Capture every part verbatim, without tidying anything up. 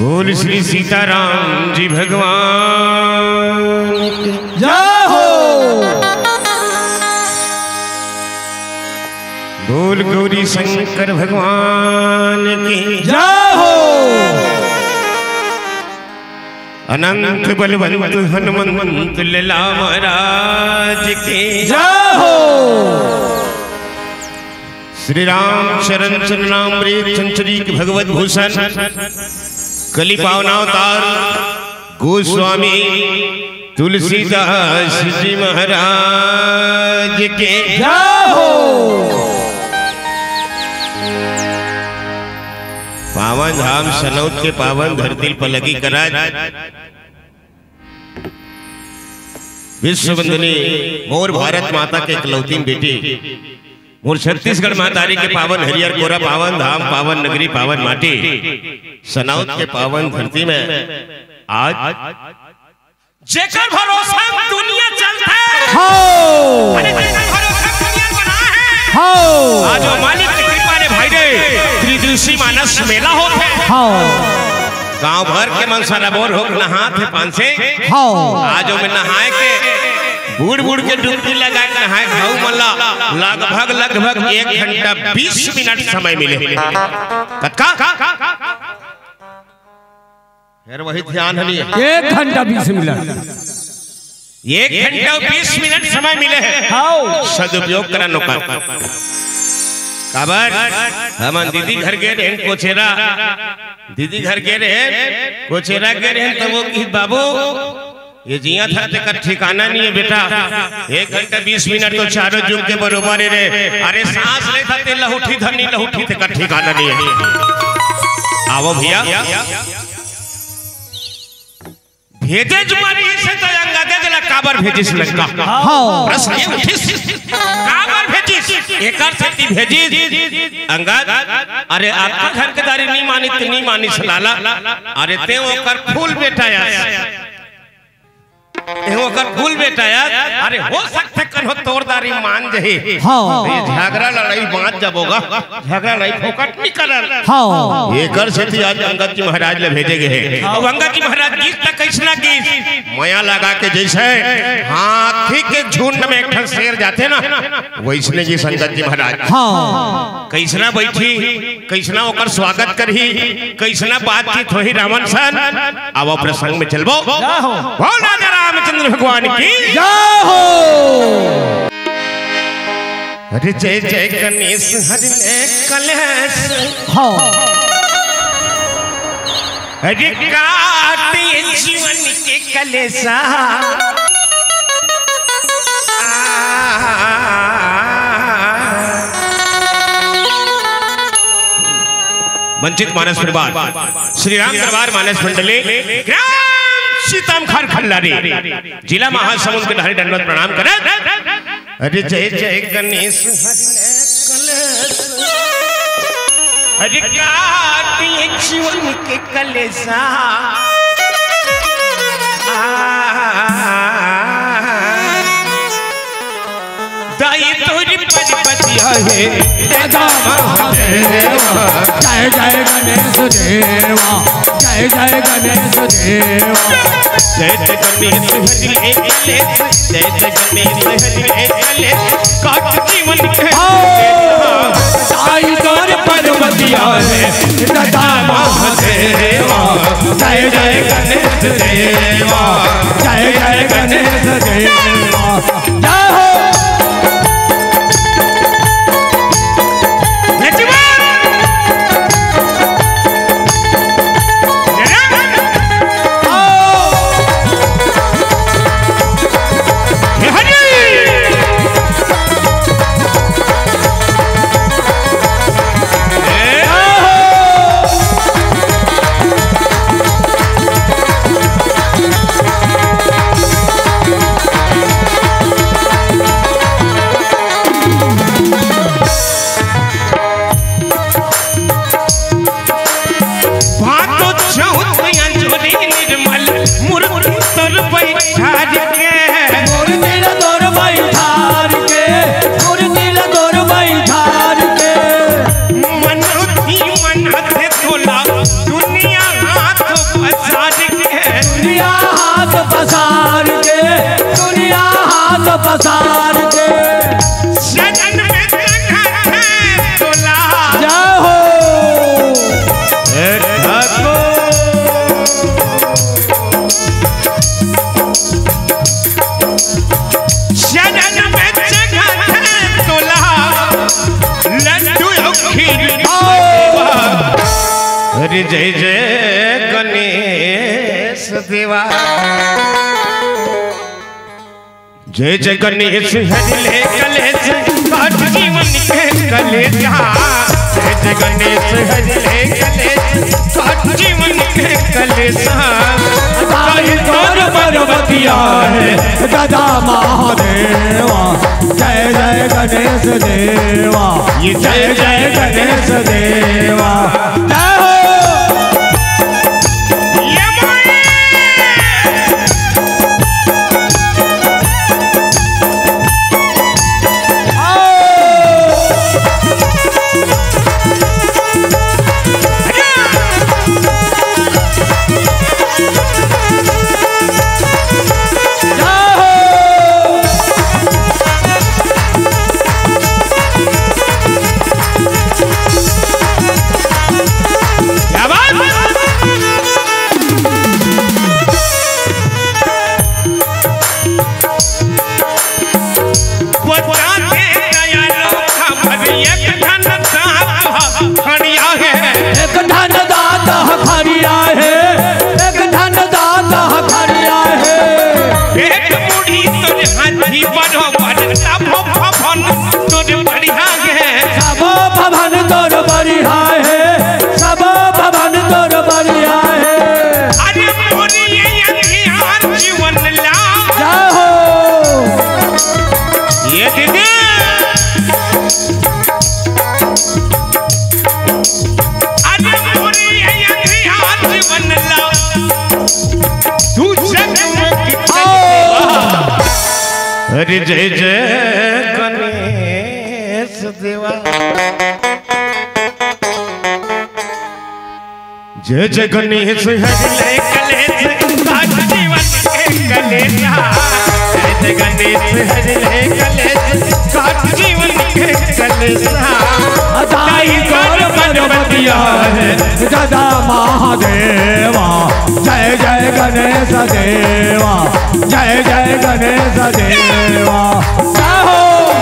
बोल श्री सीताराम जी भगवान जय हो। बोल गौरी शंकर भगवान की जय हो। अनंत बलवंत हनुमंत लला महाराज की जय हो। श्री राम शरण चरणामृत चंचरी भगवत भूषण कली पावनावतार गोस्वामी तुलसीदास जी महाराज के जय हो। पावन धाम सनौत के पावन धरती पर लगी करा विश्व वंदनी मोर भारत माता के इकलौती बेटी मोर छत्तीसगढ़ मातारी के पावन हरियर कोरा पावन धाम पावन नगरी पावन माटी सनौत के पावन धरती में आज जेकर भरोसा दुनिया चलता है हो। अरे जेकर भरोसा दुनिया बना है हो। आज मालिक की कृपा ने भाई रे त्रिदृषि मानस मेला होते हो। गांव भर के मन सराबोर हो नहा थे पान से हो। आज में नहाए के बूढ़ बूढ़ के डुबकी लगा के नहाए घाव मल्ला लगभग लगभग एक घंटा बीस मिनट समय मिले कतका फिर वही ध्यान है एक घंटा बीस मिनट एक घंटा बीस मिनट समय मिले हैं हो। सदुपयोग करा नौका काबर हम दीदी घर गए रहे कोचेरा दीदी घर गए रहे कोचेरा गए रहे तो वो की बाबू ये जिया था तेकर ठिकाना नहीं है बेटा एक घंटा बीस मिनट तो चारों जुग के बरोबर रहे अरे सांस ले था ते लहुठी धनी लहुठी तेकर ठिकाना नहीं है आओ भैया भेजे जुमारी से तो अंगा दे देला काबर भेजिस लंका हो। प्रश्न ये उठिस काबर भेजिस एकर सती भेजिस अंगद अरे आपका घर के दारी नहीं मानी तो नहीं मानी सलाला अरे ते ओकर फूल बेटा यार ते ओकर फूल बेटा यार अरे हो सकते कन्हो तोरदारी मान जही हो। ये झगड़ा लड़ाई बात जब होगा झगड़ा लड़ाई फोकट नहीं करल हो। एकर सती आज अंगद जी महाराज ले भेजे गए हैं और अंगद जी महाराज गीत तक कैसना गीत माया लगा के जैसे हाथी के झुंड में एक ठन शेर जाते ना वैसने जी संगत जी महाराज हो। कैसना बैठी कैसना ओकर स्वागत करही कैसना बातचीत होही रावण सन अब प्रसंग में चलबो बोल राजा रामचंद्र भगवान की जय हो। अरे जय जय गणेश हरि ने कलेश हो। अरे काटे जीवन के कलेसा वंचित मानस परिवार श्री राम दरबार मानस मंडली सीताम खार खल्लारी जिला महासमुंद के धारी दंडवत प्रणाम करे अरे जय जय गणेश हरि ने कलेश अरे काटिए जीवन के कलेसा दाई तोरी पतिया है जय जय गणेश देवा जय जय गणेश देवा जय जय गणेश हरि एक कलेश जय जय गणेश हरि एक कलेश काट जीवन के साई तोर पर्वतिया है दादा महादेवा जय जय गणेश देवा जय जय गणेश देवा जय हो। अरे जय जय गणेश देवा जय जय गणेश हरिले कलेश काट जीवन के कलेजा जय जय गणेश हरिले कलेश काट जीवन के कलेजा दाई तोर पर्वतिया है दादा महादेवा जय जय गणेश देवा ये जय जय गणेश देवा जय हो अरे जय जय गणेश देवा जय जय गणेश हरिले कलेश काट जीवन के कलेजा जय जय गणेश हरिले कलेश काट जीवन के कलेजा दाई तोर पर्वतिया है दादा महादेवा जय जय गणेश देवा जय जय गणेश देवा जय हो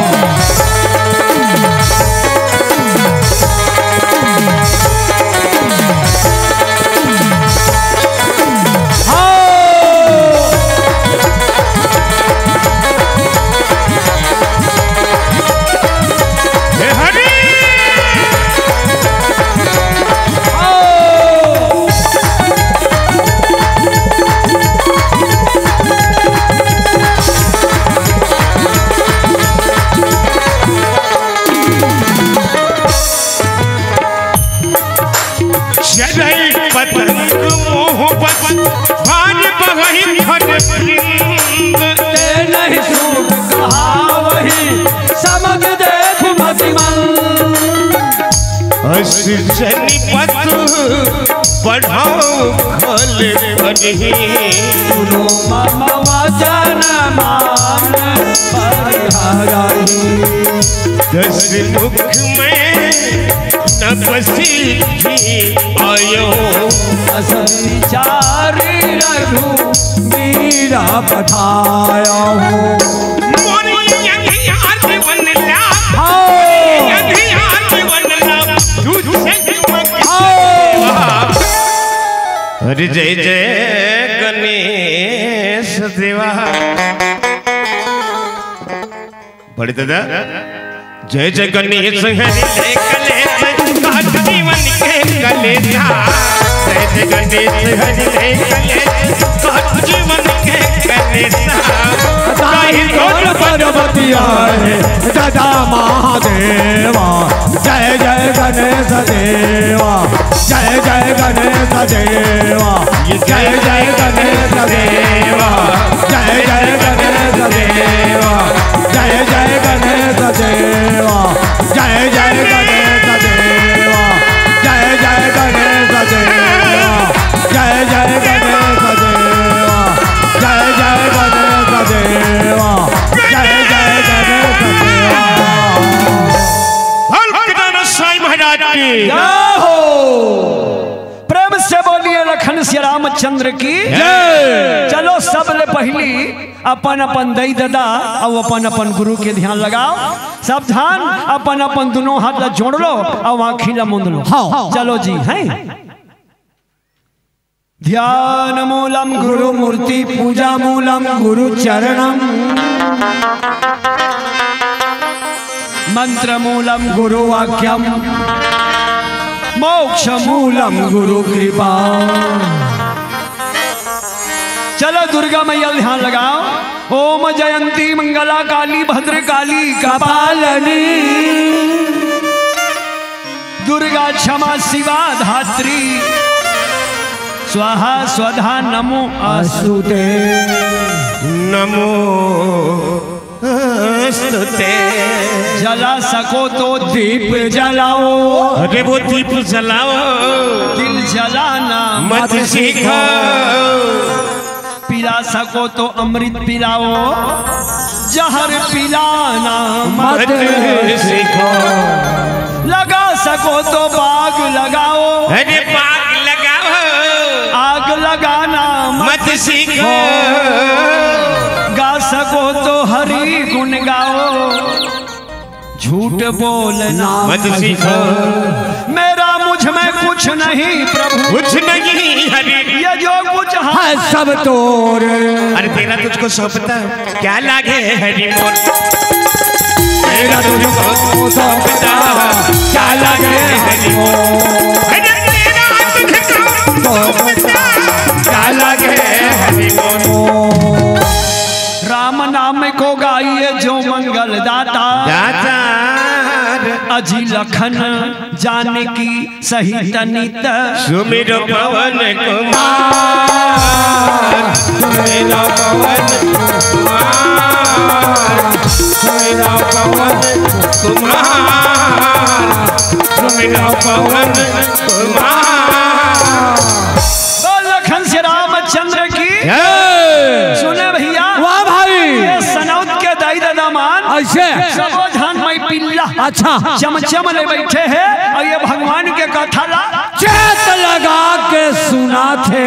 जनिपत बढ़ाओ खल बढ़ी सुनो मामा वचन मान परिहरहि दस मुख में न बसी आयो असंचारी रघु मीरा पठाया हो अरे जय जय गणेश देवा बड़े दादा जय जय गणेश हरिले कलेश काट जीवन के कलेजा जय जय गणेश हरिले कलेश काट जीवन के कलेजा दाई तोर पर्वतिया है दादा महादेवा जय जय गणेश देवा जय जय गणेश देवा जय जय गणेश देवा जय जय गणेश देवा जय जय गणेश देवा जय जय गणेश देवा जय जय गणेश देवा जय जय गणेश देवा जय जय गणेश देवा जय जय गणेश देवा साईं महाराज की जय हो। प्रेम से बोलिए लखन श्री रामचंद्र की जय। चलो सबले पहली अपन अपन दई दादा और अपन अपन गुरु के ध्यान लगाओ। सावधान, अपन अपन दोनों हाथ ला जोड़ लो और आँखी ला मूंद लो। हाँ। चलो जी हैं। ध्यान मूलम गुरु मूर्ति पूजा मूलम गुरु चरणम मंत्र मूलम गुरु वाक्यम मोक्ष मूलम गुरु कृपा। चलो दुर्गा मैया ध्यान लगाओ। ओम जयंती मंगला काली भद्र काली कपालनी दुर्गा क्षमा शिवा धात्री स्वाहा स्वधा नमो अस्तुते नमो अस्तुते। जला सको तो दीप जलाओ, अरे वो दीप जलाओ, दिल जलाना मत सीखो। पिला सको तो अमृत पिलाओ, जहर पिलाना मत सीखो। लगा सको तो बाग लगाओ, अरे बाग लगाओ, आग लगाना मत सीखो। गा सको तो हरि गुण गाओ, झूठ बोलना मत सीखो। मेरा मुझ में कुछ नहीं प्रभु, कुछ नहीं हरि, ये जो कुछ है सब तोर। अरे तेरा तुझको सौंपता क्या लागे हरि मोर, तेरा तुझको सौंपता क्या लागे हरि मोर, अरे तेरा तुझको सौंपता क्या लागे हरि मोर। राम नाम को गाइए जो मंगल दाता, दाता अजी लखन जानकी सही तनित सुमिर पवन कुमार, सुमिर पवन कुमार, सुमिर पवन कुमार, सुमिर पवन कुमार। लखन से रामचंद्र की सुने भैया। वाह भाई, ये सनौत के दाई दादा मान ऐसे सबो धान मई पिल्ला अच्छा चमचम ले बैठे हैं और ये भगवान के कथा ला चेत लगा के सुना थे।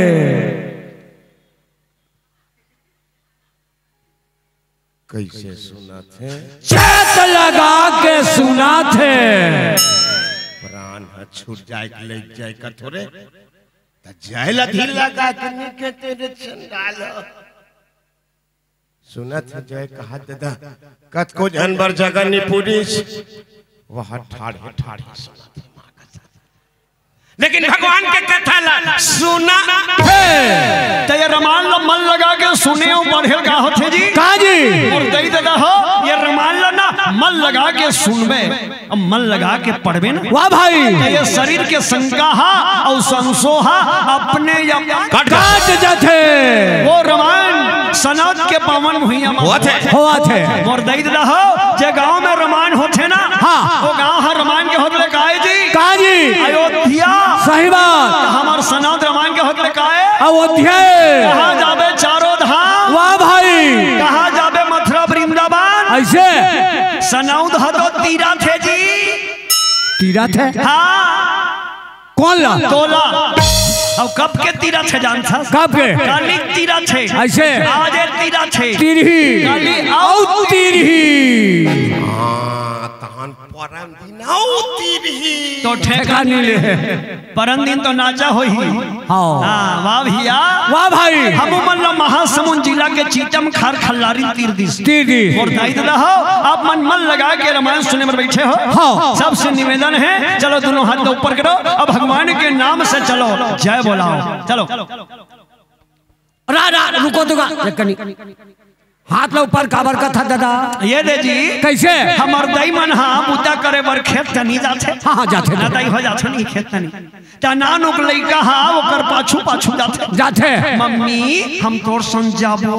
कैसे सुना थे? चेत लगा के सुना थे। प्राण छूट जाए ले जाए का थोड़े जय लधी लगा के निके तेरे चंडाल सुना था जय कहा दादा कत को जानवर जगह नहीं पूरी वह ठाड़े ठाड़े सुना था मां का, लेकिन भगवान के कथा ला सुना तो ये रमान ला मन लगा के सुने पढ़े का होते जी कहा जी और दई दादा हो ये रमान ला ना मन लगा के सुनबे अब मन लगा के पढ़बे ना। वाह भाई, तो ये शरीर के संकाहा और संसोहा अपने या काट काट जाते वो रामायण सनौत के पावन भुइया में हुआ थे हुआ थे। मोर दई दादा हो जे गांव में रामायण होते ना हाँ। वो गांव है रामायण के होतले काहे जी कहा जी अयोध्या। सही बात, हमार सनौत रामायण के होतले काहे अयोध्या कहाँ जाबे चारों धाम, वाह भाई कहाँ जाबे मथुरा वृंदावन। ऐसे सनौत हतो तीरथ है जी, तीरथ है हाँ कौन ला तोला और कब के तीरथ है जानता कब के काली तीरथ है ऐसे आज तीरथ है तिरही काली औ तिरही हां तहन परम दिन औ तिरही तो ठेका नहीं ले परम दिन तो नाचा हो ही। हाँ हाँ वाह भैया वाह भाई, हम मन महासमुंद जिला के चीटम खार खल्लारी तीर दिस तिरही और दाई दादा हो आप मन मन लगा के रामायण सुनने में बैठे हो। हाँ। सबसे निवेदन है चलो दोनों हाथ को ऊपर करो अब भगवान के नाम से चलो जय बोलाओ चलो। रा रा रुको तो हाथ लो ऊपर काबर का था दादा ये दे जी कैसे हमार दाई मन हाँ बुता करे बर खेत तनी जाते हाँ हाँ जाते ना दाई हो जाते नहीं खेत तनी ता नान ओक लइका हा ओकर पाछू पाछू जाते जाते मम्मी हम तोर संग जाबो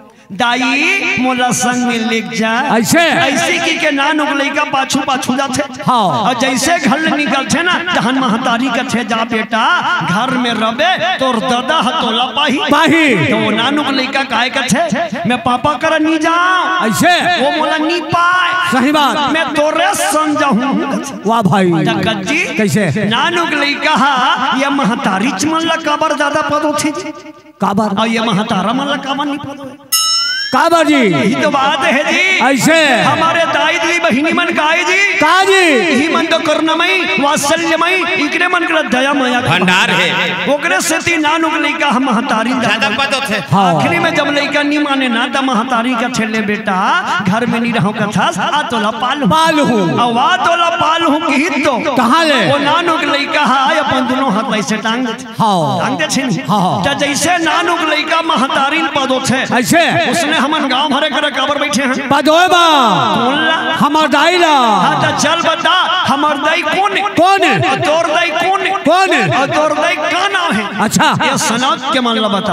दाई मोला संग में लेक जा ऐसे ऐसे की के नान ओक लइका पाछू पाछू जाते। हाँ। और जैसे घर निकलते ना तहन महतारी कथे जा बेटा घर में रबे तोर दादा हतोला पाही पाही तो वो नानू के लइका काहे कथे मैं पापा कर नी जाऊं ऐसे वो मोला नी पाए सही बात, मैं तोरे संग जाऊं। वाह भाई जी कैसे नानू के लइका हा ये महतारी च मन ला काबर ज्यादा पद होथे काबर और ये महतारा मन ला काबर नी पद का बाजी यही तो बात है जी। ऐसे हमारे दाई दी बहिनी मन काहे जी का जी यही मन तो करुणामयी वात्सल्यमयी इकरे मन कर दया माया भंडार है ओकरे से ती नानुक लइका हम महतारी ज्यादा पद थे। आखिरी में जब लइका नहीं माने ना त महतारी का छेले बेटा घर में नहीं रहो कथा आ तोला पाल पाल हूँ आ वा तोला पाल हूँ की तो कहाँ ले वो नानुक लइका हाय अपन दोनों हाथ ऐसे टांग दे हाँ टांग दे छिन हाँ त जैसे नानुक लइका महतारी पदो छे ऐसे उसने हमन गांव भरे करे काबर बैठे हैं बदोए बा कौन ला हमार दाई ला हाँ तो चल बता हमार दाई कौन है कौन है और तोर दाई कौन है कौन है और तोर दाई का नाम है अच्छा ये सनात के मान ला बता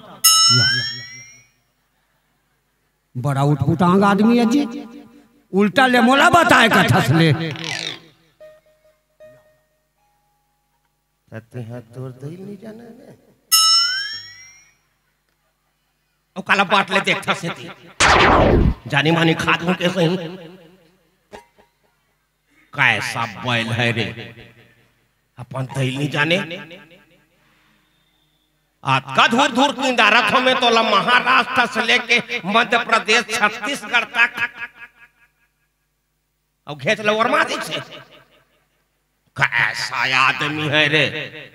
बड़ा उठपुटांग आदमी है जी उल्टा ले मोला बताए कथा से ले तोर दिल नहीं जाना है ओ काला बात ले देखता से थी जानी मानी खाद हूं कैसे ही कैसा बैल है रे अपन दिल नहीं जाने आज का धूर धूर की दारखों में तो महाराष्ट्र से लेके मध्य प्रदेश छत्तीसगढ़ तक और घेच लो और मादी से कैसा आदमी है रे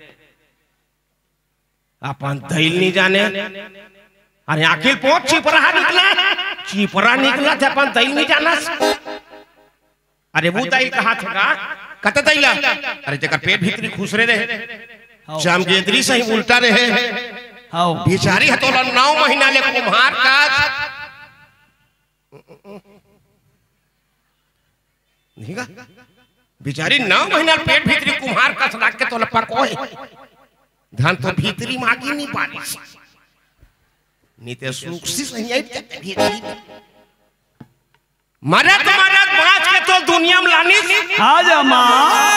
अपन दिल नहीं जाने अरे आखिर पहुंच चिपरा निकला चिपरा निकला था अपन दिल नहीं जाना अरे वो दिल कहा था कत दिला अरे जगह पेट भीतरी खुश रहे जामगेदरी से ही उल्टा रहे बेचारी हतोला नौ महीना ले कुम्हार का बेचारी नौ महीना पेट भीतरी कुम्हार का रख के तोला पकोए धान तो भीतरी मांगी नहीं पानी नीते सुखसी सही भीतरी मरे तो मरे बाँच के तो दुनिया में लानी आज माँ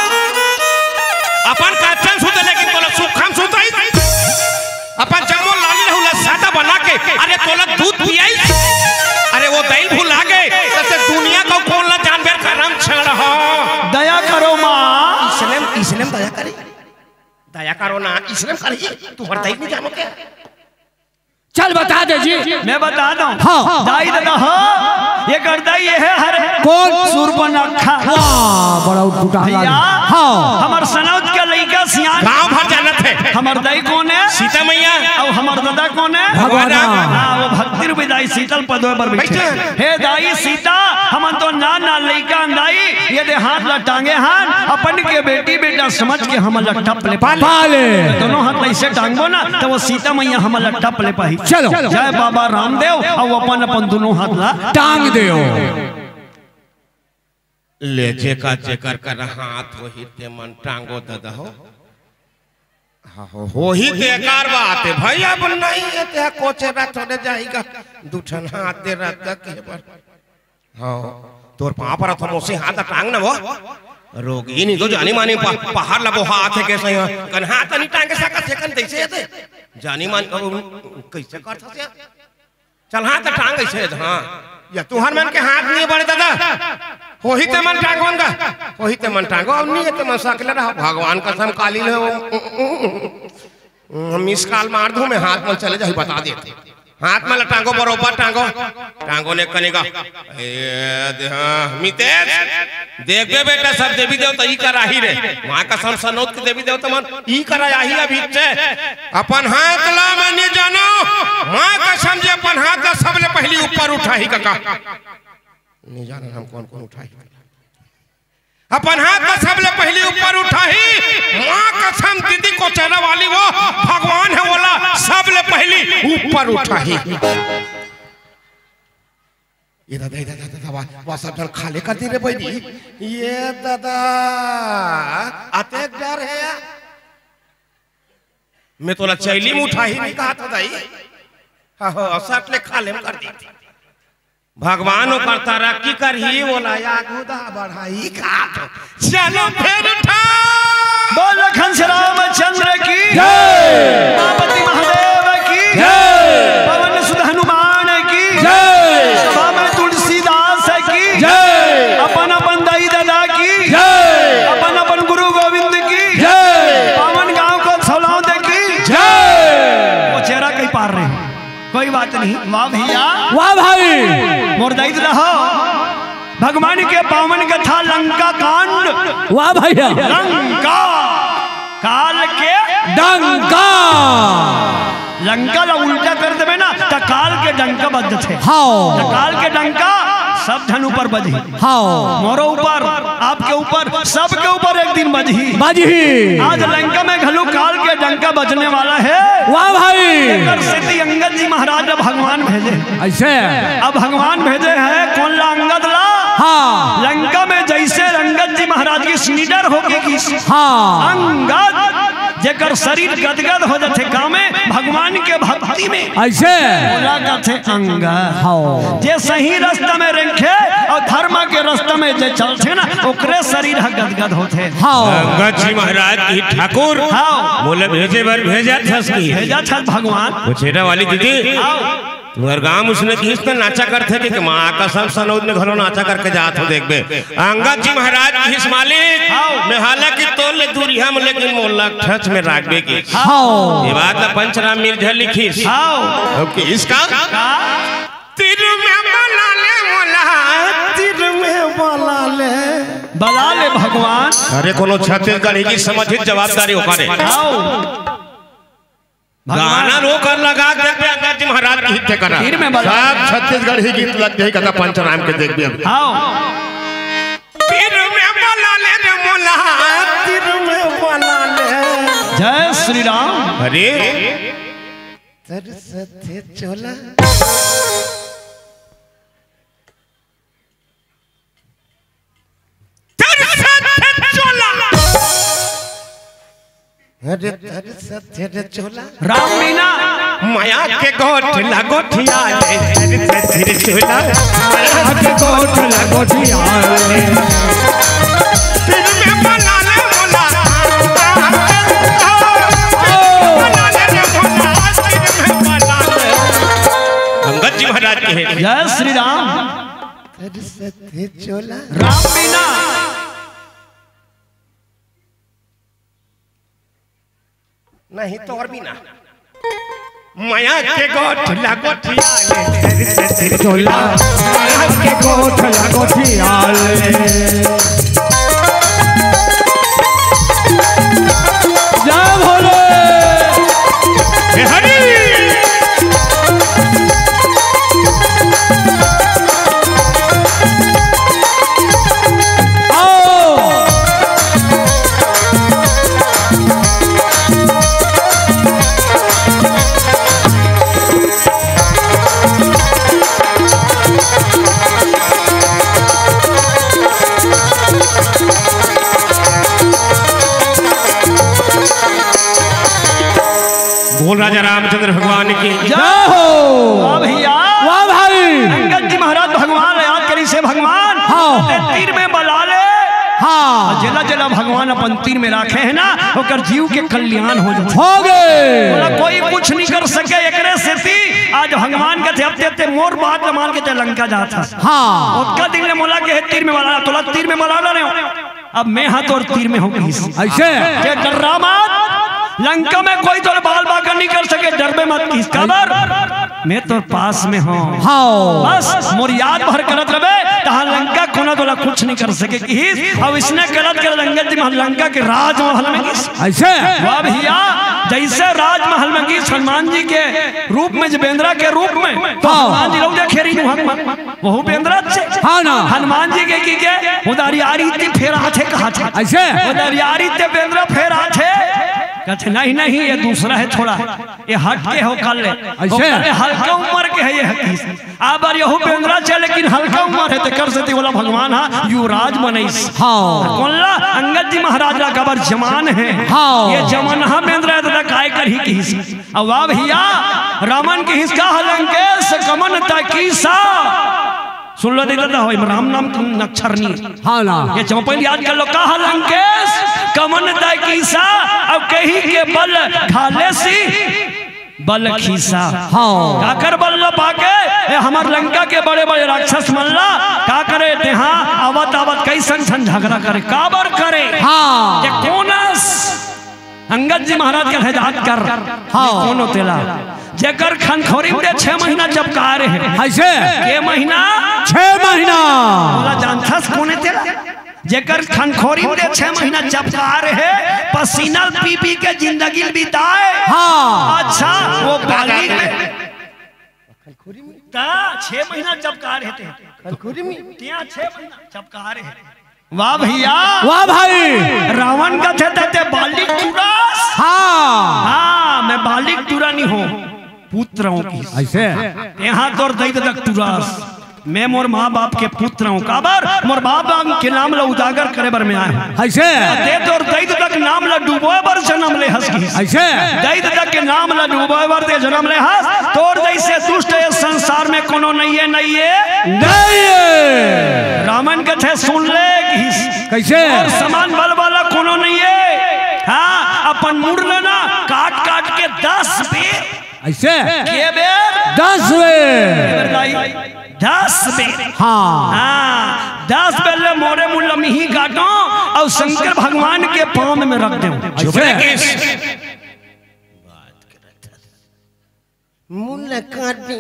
अपन काचन सुते लेकिन तोला सुखम सुते अपन जमो लाली रहूला सादा बना के अरे तोला दूध पियाई अरे वो दही भुला गए तो दुनिया को कौन ला जानवर का नाम छड़ हो दया करो माँ इस्लाम इस्लाम दया करे दया करो ना इस्लाम करिए तू हर दही नहीं जानो क्या चल बता दे जी मैं बता दूं हाँ दाई दादा हाँ ये करता ये है हर कौन सूर्पनखा वाह बड़ा उठपुटांग हाँ हमार सनौत का लइका सियान गांव भर जानत है हमार दाई कौन है सीता मैया और हमार दादा कौन है भगवान हाँ वो भक्ति रूपी दाई शीतल पदों पर बैठे हे दाई सीता हम तो ना ना लइका दाई ये दे हाथ ला टांगे हाथ अपन के बेटी बेटा समझ के हम लट्ठा ले पाले दोनों हाथ ऐसे टांगबो ना तो वो सीता मैया हम लट्ठा ले पाही चलो जय बाबा रामदेव और अपन अपन दोनों हाथ ला टांग दे ले जेका जेकर कर हाथ वही ते मन टांगो दादा हो हो ही बेकार बात है भाई अब नहीं है ते कोचे रात थोड़े जाएगा दुठन हाथ दे रात के पर हां तोर पांव पर तो मोसे हाथ टांग ना वो रोगी नहीं तो जानी मानी पहाड़ लगो हाथ है कैसे कन हाथ नहीं टांग सका सेकंड कैसे थे जानी मान कैसे कर था चल हाथ टांग ऐसे हां या तुहर मन के हाथ नहीं बड़े दादा होही ते मन टांगोंगा होही ते मन टांगो अब नहीं ते मन सकले रहा भगवान कसम काली ले मिस काल मार दूं मैं हाथ में चले जाई बता देते हाथ में टांगो बरोबर टांगो टांगो ने कनेगा ए मितेश देख बे बेटा सब देवी देवता ई करा ही रे वहां कसम सनोत के देवी देवता मन ई करा आही अभी से अपन हाथ ला मैंने जानो मां कसम जे अपन हाथ ला सबले पहली ऊपर उठाई काका नहीं जाना हम कौन कौन उठाई अपन हाथ ला सबले पहली ऊपर उठाई मां कसम दीदी को चेहरा वाली वो भगवान है बोला सबले पहली ऊपर उठाई ये दादा दादा दादा वाह सब जन खाले कर दी रे भाई ये दादा आते डर है मैं तोला चैली में उठा ही नहीं कहा था दाई हाँ हाँ सट ले खाले में कर दी थी भगवान को करता रखी कर ही बोला या गुदा बढ़ाई का चलो फिर उठा बोल खंस रामचंद्र की जय पार्वती महादेव की जय पवन सुत हनुमान की जय सभा में तुलसीदास की जय अपन अपन दाई दादा की जय अपन अपन गुरु गोविंद की जय पावन गांव को छलाव दे की जय वो चेहरा कहीं पार रहे कोई बात नहीं वाह भैया वाह भाई मुर्दाई रहो भगवान के पावन कथा लंका कांड। वाह भैया लंका काल के डंका लंका ला उल्टा कर देवे ना तो काल के डंका बज थे। हाँ काल के डंका सब धन ऊपर बजी। हाँ मोरो ऊपर आपके ऊपर सबके ऊपर एक दिन बजी बजी। आज लंका में घलू काल के डंका बजने वाला है। वाह भाई सिद्धि अंगद जी महाराज ने भगवान भेजे ऐसे। अब भगवान भेजे हैं कौन ला अंगद ला। हाँ लंका में जैसे अंगद जी महाराज की लीडर हो गए। हाँ अंगद जेकर शरीर गदगद हो जाते गाँव में भगवान के भक्ति में ऐसे थे अंगद। हाँ जे सही रास्ता में रखे और धर्म के रास्ता में जे चलते ना ओकरे शरीर गदगद होते। हाँ अंगद जी महाराज की ठाकुर हाँ बोले भेजे बार भेजा था भेजा था भगवान छेड़ा वाली दीदी तुम्हारे गांव उसने किस पे नाचा करते कि माँ का सब सनौद में घरों नाचा करके जात हो देखबे। अंगद जी महाराज की मालिक में हालांकि तोल ले दूरी हम लेकिन मोहल्ला ठच में राखबे की। ये बात पंचराम मिर्जा लिखी ओके इसका तिर में बला ले मोला तिर में बला ले बला ले भगवान। अरे कोनो छत्तीसगढ़ी की समझित जवाबदारी ओकारे गाना रो कर लगा देते अंगद जी महाराज की हित करा सब छत्तीसगढ़ ही गीत लग जाए कथा पंचराम के देख भी अभी तीर में बला ले रे मोला तीर में बला ले। जय श्री राम। अरे तरसते चोला तरसते चोला अरे तरसते चोला राम मीना माया के गोठ लगोठिया ले तरसते चोला माया के गोठ लगोठिया ले तीर में बला ले मोला बला ले रे मोला तीर में बला ले। अंगद जी महाराज के जय श्री राम। तरसते चोला राम मीना नहीं तो और भी ना माया के गोठ लगोठिया ले तरसते चोला माया के गोठ लगोठिया ले। जय भोले हरि बोल राजा रामचंद्र भगवान की जय हो। वाह भैया वाह भाई अंगद जी महाराज भगवान याद करी से भगवान हाँ तीर में बला ले। हाँ जिला जिला भगवान अपन तीर में रखे है ना होकर जीव के कल्याण हो जाए हो गए कोई कुछ नहीं कर सके एकरे से थी। आज भगवान के थे हफ्ते मोर बात मान के लंका जाता हाँ उसका दिन ने मोला के तीर में बला तोला तीर में बला रहे हो अब मैं हाथ और तीर में हो गई ऐसे डर्रा मत लंका में कोई तो बाल बाकर नहीं कर सके डर में मत किस खबर मैं तो पास में हूँ। हाँ बस मोर याद भर करत रहे तहाँ लंका कोना तोला कुछ नहीं कर सके किस अब इसने गलत कर अंगद जी लंका के राजमहल में किस ऐसे वाह भैया जैसे राजमहल में किस हनुमान जी के रूप में बेंद्रा के रूप में तो हनुमान जी लोग खेरी वह बेंद्रा हाँ ना हनुमान जी के की के उदारियारी फेर आथे कहा था ऐसे उदारियारी बेंद्रा फेर आथे कहते नहीं नहीं ये दूसरा है थोड़ा ये हट के हो कल ऐसे हल्का उम्र के है ये हकीस अब यहू बेंद्रा छे लेकिन हल्का उम्र है तो कर सकती बोला भगवान हाँ युवराज बनैस हाँ कोल्ला अंगद जी महाराज ला कबर जमान है हाँ ये जमान हाँ बेंद्रा तो काय कर ही किस अब वाह भैया रामन की हिस्सा हलंकेश कमन तकीसा सुन लो देख लेता हो राम नाम नक्षरनी हाँ ना ये चौपन याद कर लो कहा लंकेश कमन तकीसा अब कहीं के बल खाले सी बल खीसा हाँ काकर बल पाके हमार लंका के बड़े बड़े राक्षस मल्ला का करे तेहा आवत आवत कैसन सन झगड़ा करे काबर करे हाँ ये कोनस अंगद जी महाराज के हजात कर हाँ कौन तेला जेकर खनखोरी में छह महीना चपका रहे हैं ऐसे के महीना छह महीना बोला जानता कौन है तेरा जेकर खनखोरी में छह महीना चपका रहे पसीना पी पी के जिंदगी बिताए। हाँ अच्छा वो बालिग में छह महीना चपका रहे थे ત્યાં छह महीना चपका रहे हैं। वाह भैया वाह भाई रावण का थे थे बालिक टूरास। हाँ हाँ मैं बालिक टूरा नहीं हूँ पुत्र हूँ की ऐसे यहाँ तो दैत तक टूरास मैं मोर माँ बाप के पुत्र हूँ काबर मोर बाप बाप के नाम ला उजागर करे बर में आए हूँ ऐसे दे तो दैत तक नाम ला डूबोए बर जन्म ले हंस की ऐसे दैत तक के नाम ला डूबोए बर दे जन्म ले हंस तोर जैसे दुष्ट है संसार में कोनो नहीं है नहीं है नहीं रावण के थे सुन ले कैसे और समान बल वाला कोनो नहीं है। हाँ अपन मुड़ लेना काट काट के दस बेर ऐसे के बेर दस बेर दस बेर हाँ हाँ दस बेर ले मोरे मुल्ला मिही काटो और शंकर भगवान के पाँव में रख दो। मुल्ला काट दे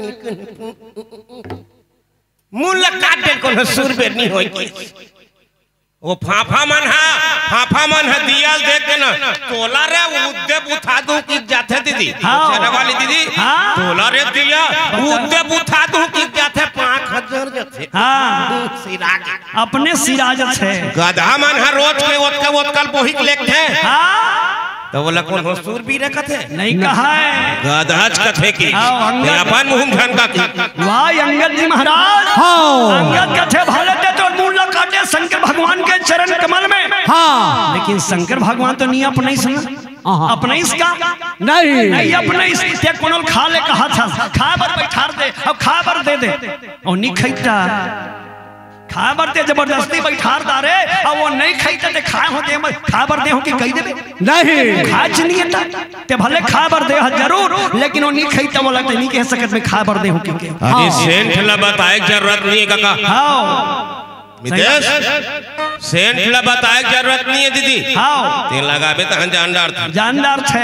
मुल्ला काट दे कोनो सुर बेर नहीं होई वो फाफा मन हा फाफा मन हा दिया देख के ना तोला रे उद्देप उठा दूं कि जाते दीदी चना वाली दीदी तोला रे दिया उद्देप उठा दूं कि जाते पाँच हजार जाते हाँ सिरा अपने सिराजत है गधा मन हा रोज के ओत के ओत कल बोहिक लेते हैं हाँ तो बोला कौन हो सूर भी रखत है नहीं कहा है गधाज कथे की अंगद अपन मुंह धन का की वाह अंगद जी महाराज हाँ अंगद कथे भाले दे तो मुल्ला काटे शंकर भगवान के चरण कमल में। हाँ लेकिन शंकर भगवान तो नहीं अपना ही सुना अपना इसका नहीं नहीं अपना इसके कोनल खा ले कहा था खा बर बैठार दे अब खा बर दे दे और नहीं खैता खा बर दे जबरदस्ती बैठार दारे और वो नहीं खैता ते खाए होते खा बर दे हो कि कह देबे नहीं खाच नहीं था ते भले खा बर दे जरूर लेकिन वो नहीं खैता बोला ते नहीं कह सकत में खा बर दे हो कि अरे सेंट ला बताए जरूरत नहीं है काका हाँ विदेश सेंट ला बताए जरूरत नहीं है दीदी हाँ ते लगाबे त हम जानदार था जानदार छे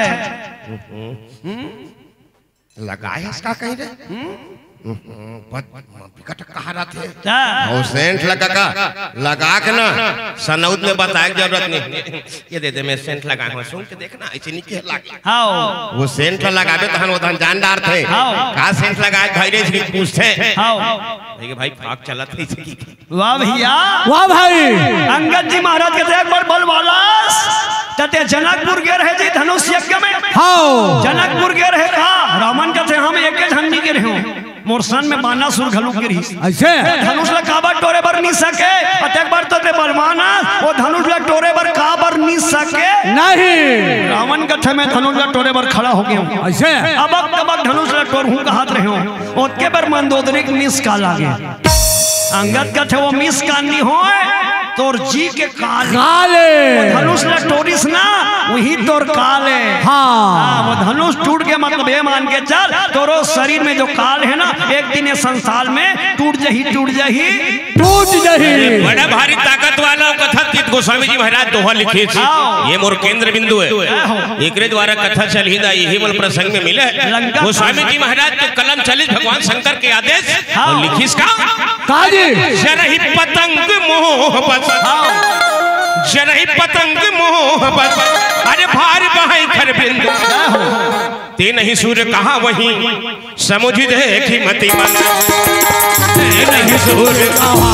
लगाए इसका कहीं रे विकट कहा रहा क्या और सेंट लगा का लगा के ना सनौद में बताए जरूरत नहीं ये दे दे मैं सेंट लगा हूं सुन के देखना ऐसे नहीं के लगे हाँ वो सेंट लगाबे तो हम उधर जानदार थे का सेंट लगाए भाई रे से पूछते हाँ देखिए भाई फाक चला थे इसकी वाह भैया वाह भाई अंगद जी महाराज के एक बार बल वाला तते जनकपुर गे रहे जी धनुष यज्ञ में हाँ जनकपुर गे रहे का रावण के थे हम एक झंडी के रहे मोरसन में बाना सुर घलू गिरी ऐसे धनुष ला काबर टोरे बर नहीं सके एक बार तो ते बलवाना वो धनुष ला टोरे बर काबर नहीं सके नहीं रावण के थे मैं धनुष ला टोरे बर खड़ा हो गया ऐसे अब अब अब धनुष ला टोर हूं का हाथ रहे हो उसके पर मंदोदरी मिस का लागे अंगद का थे वो मिस का नहीं हो तोर जी के काल काले धनुष ला टोरिस ना वही तोर काले हाँ वो धनुष टूट के मतलब ये मान के चल तोरो शरीर में जो काल है ना एक दिन ये संसार में टूट जही टूट जही टूट जही बड़ा भारी ताकत वाला कथा तीत गोस्वामी जी महाराज दोहा लिखे थे ये मोर केंद्र बिंदु है एकरे द्वारा कथा चली दा यही मोर प्रसंग में मिले गोस्वामी जी महाराज तो कलम चलित भगवान शंकर के आदेश और लिखिस का काजी जरही पतंग मोह बस जरही पतंग मोह बस अरे भारी बहाई खर बिंद ते नहीं सूर्य कहा वहीं समुझ देखी मति मन ते नहीं सूर्य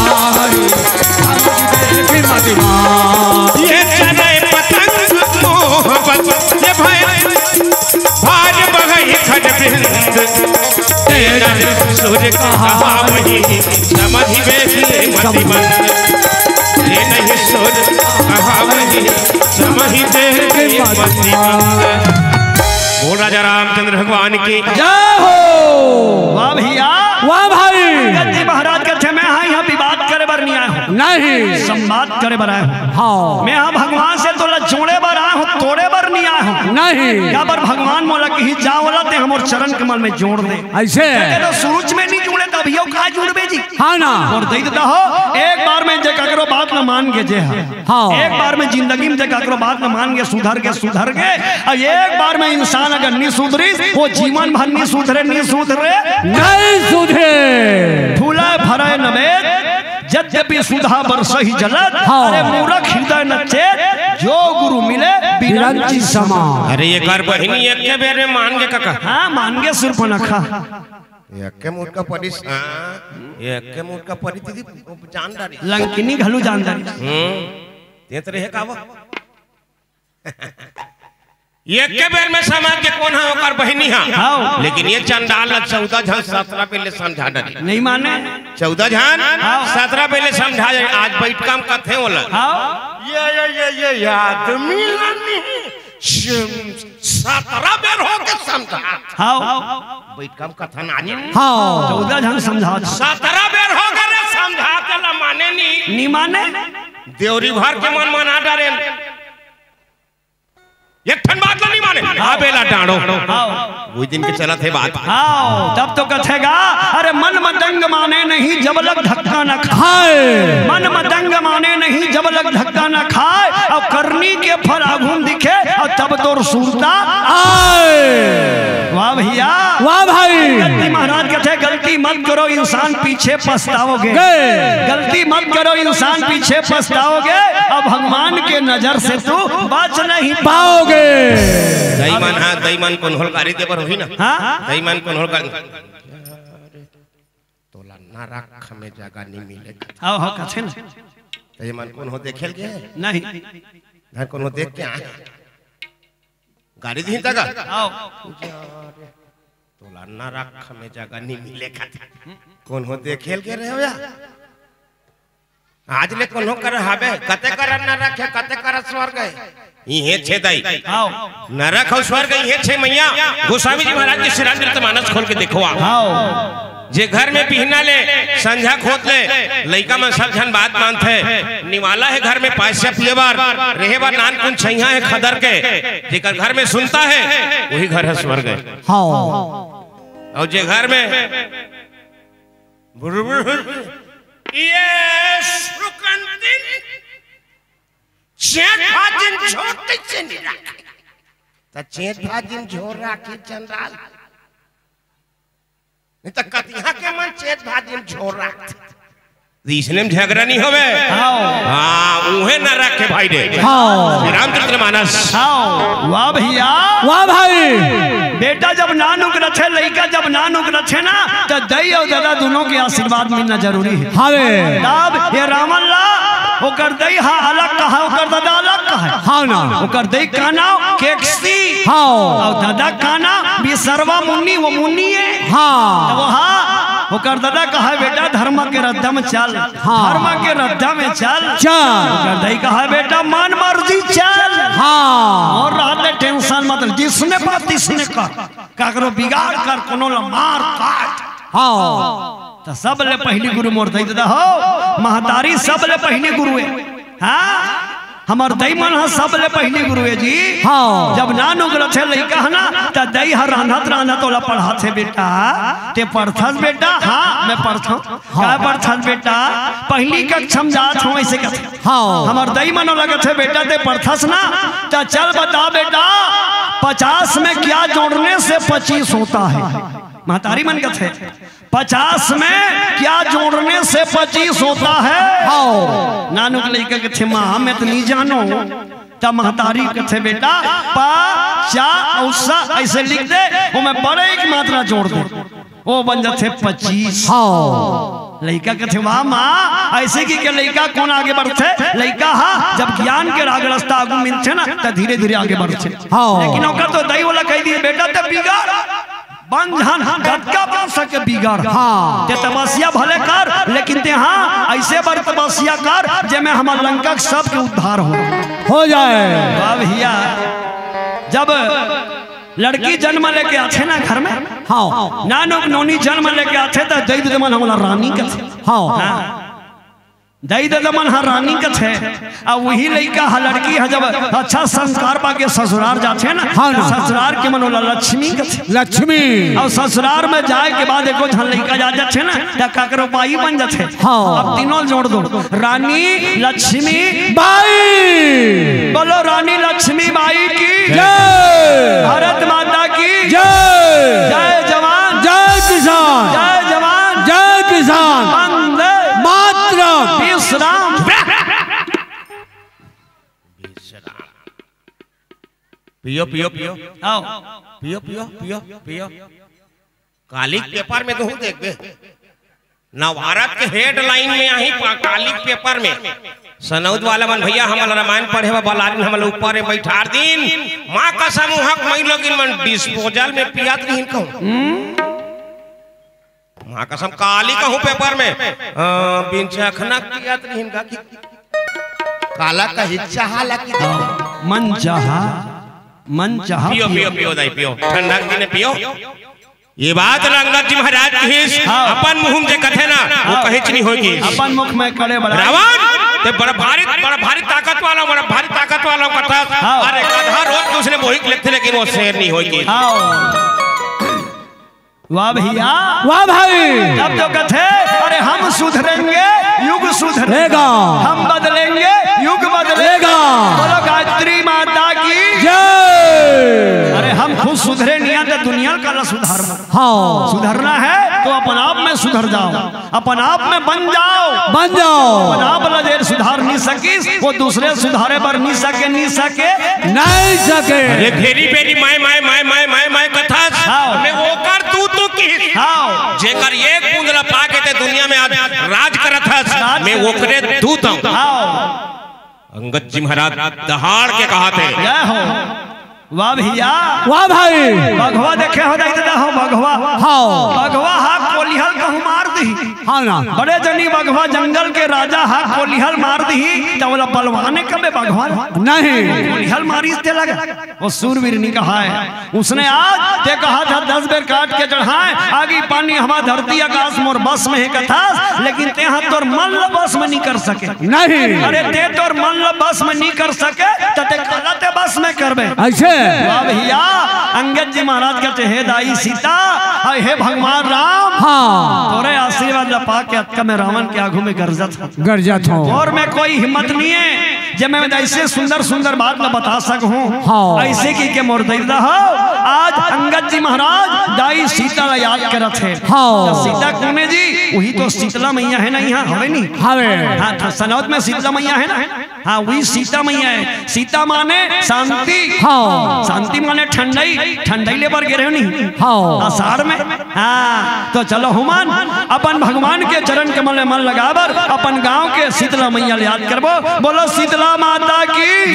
ये जरही पतंग मोह बस ये भाई भारी बहाई खर बिंद तेरा सूर्य कहा वहीं समझ देखी मति मन ये नहीं सूर्य कहा वहीं समझ देखी मति मन। बोल राजा रामचंद्र भगवान की जय हो वाह भैया वाह भाई अंगद जी महाराज के थे मैं हाँ यहाँ विवाद करे बर नहीं आया हूँ नहीं संवाद करे बर आया हूँ हाँ मैं यहाँ भगवान से तो जोड़े बर आया हूँ तोड़े बर नहीं आया हम नहीं या पर भगवान मोला कही जावला ते हमर चरण कमल में जोड़ दे ऐसे तो सूरज में नहीं जुड़े तब यो का जुड़बे जी हाँ ना और दई देता हो एक बार में जे ककरो बात न मान के जे हाँ एक बार में जिंदगी में जे ककरो बात न मान के सुधर के सुधर के और एक बार में इंसान अगर नहीं सुधरी वो जीवन भर नहीं सुधरे नहीं सुधरे नहीं सुधरे फूला भरे नवेद यद्यपि सुधा बरस ही जलत हाँ। अरे मूर्ख हृदय न चेत जो गुरु मिले बिरंची समा अरे ये कर बहिनी एक के बेर में मान के काका हाँ मान के सिर्फ नखा एक के मुठ का परी हाँ, एक के मुठ का परी दीदी जान डाली लंकिनी घलू जानदारी हम्म ये तो रहे कावा एक के बेर में समाज के कौन है ओकर बहिनी है हाँ। लेकिन ये चंडाल चौदह झन सत्रह पहले समझा डाली नहीं माने चौदह झन हाँ। सत्रह पहले समझा जाए आज बैठ काम कथे बोला हाँ ये ये ये ये याद मिलनी सत्रह बेर हो के समझा हाँ बैठ काम कथा ना जाए हाँ चौदह जन समझा सत्रह बेर हो गए समझा के ला माने नहीं नहीं माने देवरी भर के मन मना डारे एक ठन बात नहीं माने हाँ बेला डांडो हाँ वो दिन के चला थे बात हाँ तब तो कथेगा अरे मन मदंग माने नहीं जब लग धक्का न खाए मन मदंग माने नहीं जब लग धक्का न खाए और करनी के फल आघूम दिखे और तब तो सूरता आए वाह भैया वाह भाई गलती महाराज कहते गलती मत करो इंसान पीछे पछताओगे गए। गलती मत करो इंसान पीछे पछताओगे अब भगवान के नजर से तू बच नहीं पाओगे दईमान हाँ दईमान कौन होलकारी दे पर हुई ना हाँ दईमान कौन होलकारी तोला ना रख में जगह नहीं मिले हाँ हाँ कथे ना दईमान कौन हो देखेल के नहीं घर कौन हो देख के आए गाड़ी दी तक आओ तोला ना रख में जगह नहीं मिले खातिर कौन हो देखेल के रहे हो आज ले कौन हो कर हाबे कते कर न रखे कते कर स्वर्ग है ये छे दाई आओ न रखो स्वर्ग ये छे मैया गोस्वामी जी महाराज के श्रीरामचरितमानस खोल के देखो आप आओ जे घर में पहना ले संझा खोद ले लइका में सब जन बात मानते निवाला है घर में पैसा पिए बार रहे बार नान कुन छैया है खदर के जेकर घर में सुनता है वही घर है स्वर्ग है हाँ और जे घर में ये सुकंदिन चेत भाजिन झोर कैसे नहीं रखे तो चेत भाजिन झोर राखी चंद्राल नहीं तो कतिहा के मन चेत भाजिन झोर रखते इसने में झगड़ा नहीं होवे हाँ उहे न रखे भाई रे हाँ श्रीरामचरितमानस आओ वाह भैया वाह भाई बेटा जब नानुक रखे लड़का जब नानुक रखे ना तो दई और दादा दोनों के आशीर्वाद मिलना जरूरी है हवे तब ये रामन ला ओकर दई हा अलग कहा ओकर दादा अलग कहा हाँ ना ओकर दई का नाम केकसी हाँ और दादा का नाम बिसरवा मुन्नी वो मुन्नी है हाँ वो हाँ ओकर दादा कहा बेटा धर्म के रद्दा में चल धर्म के रद्दा में चल चल ओकर दई कहा बेटा मन मर्जी चल हाँ और रहते टेंशन मत जिसने बात तिसने कर काकरो बिगाड़ कर कोनो ला मार काट हाँ तो सब ले पहली गुरु मोर दई दादा हो महतारी सब ले पहली गुरु है हाँ हमार दई मन है सब ले पहली गुरु है जी हाँ जब नानुक रथे लइका है ना त दई हर रानत रानत तोला पढ़ात है बेटा ते पढ़थस बेटा हाँ मैं पढ़थूं का पढ़थस बेटा पहली कक्षा में जात हूं ऐसे कहते हाँ हमार दई मनो लगत है बेटा ते पढ़थस ना त चल बता बेटा पचास में क्या जोड़ने से पच्चीस होता है महतारी मन कहते पचास में क्या जोड़ने से पच्चीस होता है हाँ नानुक लड़का कहते माँ मैं तो नहीं जानो तब महतारी कहते बेटा पा चा औसा ऐसे लिख दे वो मैं बड़े एक मात्रा जोड़ दे वो बन जाते पच्चीस हाँ लड़का कहते वाह माँ ऐसे की के लड़का कौन आगे बढ़ते लड़का हाँ जब ज्ञान के राग रास्ता आगू मिलते ना तो धीरे धीरे आगे बढ़ते हाँ लेकिन ओकर तो दई वाला कह दिए बेटा तब बिगाड़ बंधन घटका बन सके बिगाड़ हाँ ते तपस्या भले कर लेकिन ते हाँ ऐसे बार तपस्या कर जे में हमार लंका सब के उद्धार हो हो जाए वाह भैया जब लड़की जन्म लेके आते ना घर में हाँ नानुक नोनी जन्म लेके आते तो दई मन हमारा रानी का हाँ हाँ दई दादा मन हा रानी का छे आ वही लड़का हा लड़की हा जब अच्छा संस्कार पा के ससुराल जाते ना हाँ ना। ससुराल के मन होला लक्ष्मी का छे लक्ष्मी और ससुराल में जाए के बाद एको झन लड़का जा जाते ना त काकरो बाई बन जाते। हाँ। अब तीनों जोड़ दो रानी लक्ष्मी बाई बोलो रानी लक्ष्मी बाई की जय भारत माता की जय जय जवान जय किसान जय जवान जय किसान वंदे मातरम विश्राम। पियो पियो पियो आओ पियो पियो पियो पियो कालिक पेपर में तो हूँ देख दे नवभारत के हेडलाइन में यही कालिक पेपर में सनौद वाला मन भैया हमल रामायण पढ़े बलारिन हमल ऊपर में बैठार दिन माँ का समूहक मई लोगिन मन डिस्पोजल में पियात नहीं कहूँ माँ कसम काली कहूँ पेपर में बिंचखना पियात नहीं का कि काला का हिस्सा हाला की मन चाहा मन चाहा पियो पियो पियो दाई पियो ठंडा दिन पियो ये बात रंगत जी महाराज की अपन मुंह जे कथे ना वो कहीं नहीं होगी अपन मुख में करे बड़ा रावण ते बड़ा भारी बड़ा भारी ताकत वाला बड़ा भारी ताकत वाला कथा अरे गधा रोज तो उसने वही लिखते लेकिन वो शेर नहीं होगी। आओ वाह भैया वाह भाई तब तो कथे अरे हम सुधरेंगे युग सुधरेगा रहेगा। हम बदलेंगे युग बदलेगा। बोलो गायत्री माता की जय अरे हम खुद सुधरे नहीं आते दुनिया का सुधार हाँ सुधरना है तो अपन आप में सुधर जाओ अपन आप में बन जाओ बन जाओ अपन आप लजेर सुधार नहीं सकीस वो दूसरे सुधारे पर नहीं सके नहीं सके नहीं सके अरे फेरी फेरी मैं मैं मैं मैं मैं मैं कथा हाँ। मैं वो कर तू तू की हाँ जेकर एक कुंडला पाके ते दुनिया में आज राज करत है मैं वो करे दूत हूं। आओ अंगद जी महाराज दहाड़ के कहा थे जय हो वाह भैया वाह भाई भगवा देखे हो नहीं तो हो भगवा हाँ भगवा हाथ कोलिहल कहूँ मार दी हाँ ना बड़े जनी भगवा जंगल के राजा हाथ कोलिहल मार दी तो बोला बलवाने कबे भगवा नहीं कोलिहल मारी ते लगा वो सूरवीर ने कहा है उसने आज ते कहा था दस बेर काट के चढ़ाए आगे पानी हवा धरती आकाश मोर बस में है कथा लेकिन ते हाथ तोर मन ल बस में नहीं कर सके नहीं अरे ते तोर मन ल बस में नहीं कर सके तो ते कला ते बस में करबे ऐसे वाह भैया अंगद जी महाराज कहते हे दाई सीता हे भगवान राम हाँ तोरे आशीर्वाद लपा के अटका में रावण के आगू में गरजत था गरजत हो और मैं कोई हिम्मत नहीं है जब मैं ऐसे सुंदर सुंदर बात न बता सकूं हाँ। ऐसे की के मोर दैदा हो आज अंगद जी महाराज दाई सीता ला याद करत है हाँ। तो सीता कौन है जी वही तो शीतला मैया है ना यहाँ हवे नहीं हवे हाँ था सनौत में शीतला मैया है ना हाँ वही सीता मैया है सीता माने शांति हाँ शांति माने ठंडई ठंडई ले पर गिरे नहीं हाँ आषाढ़ में हाँ तो चलो हुमान अपन भगवान के चरण कमल में मन लगावर अपन गांव के शीतला मैया याद करबो बोलो शीतला माता की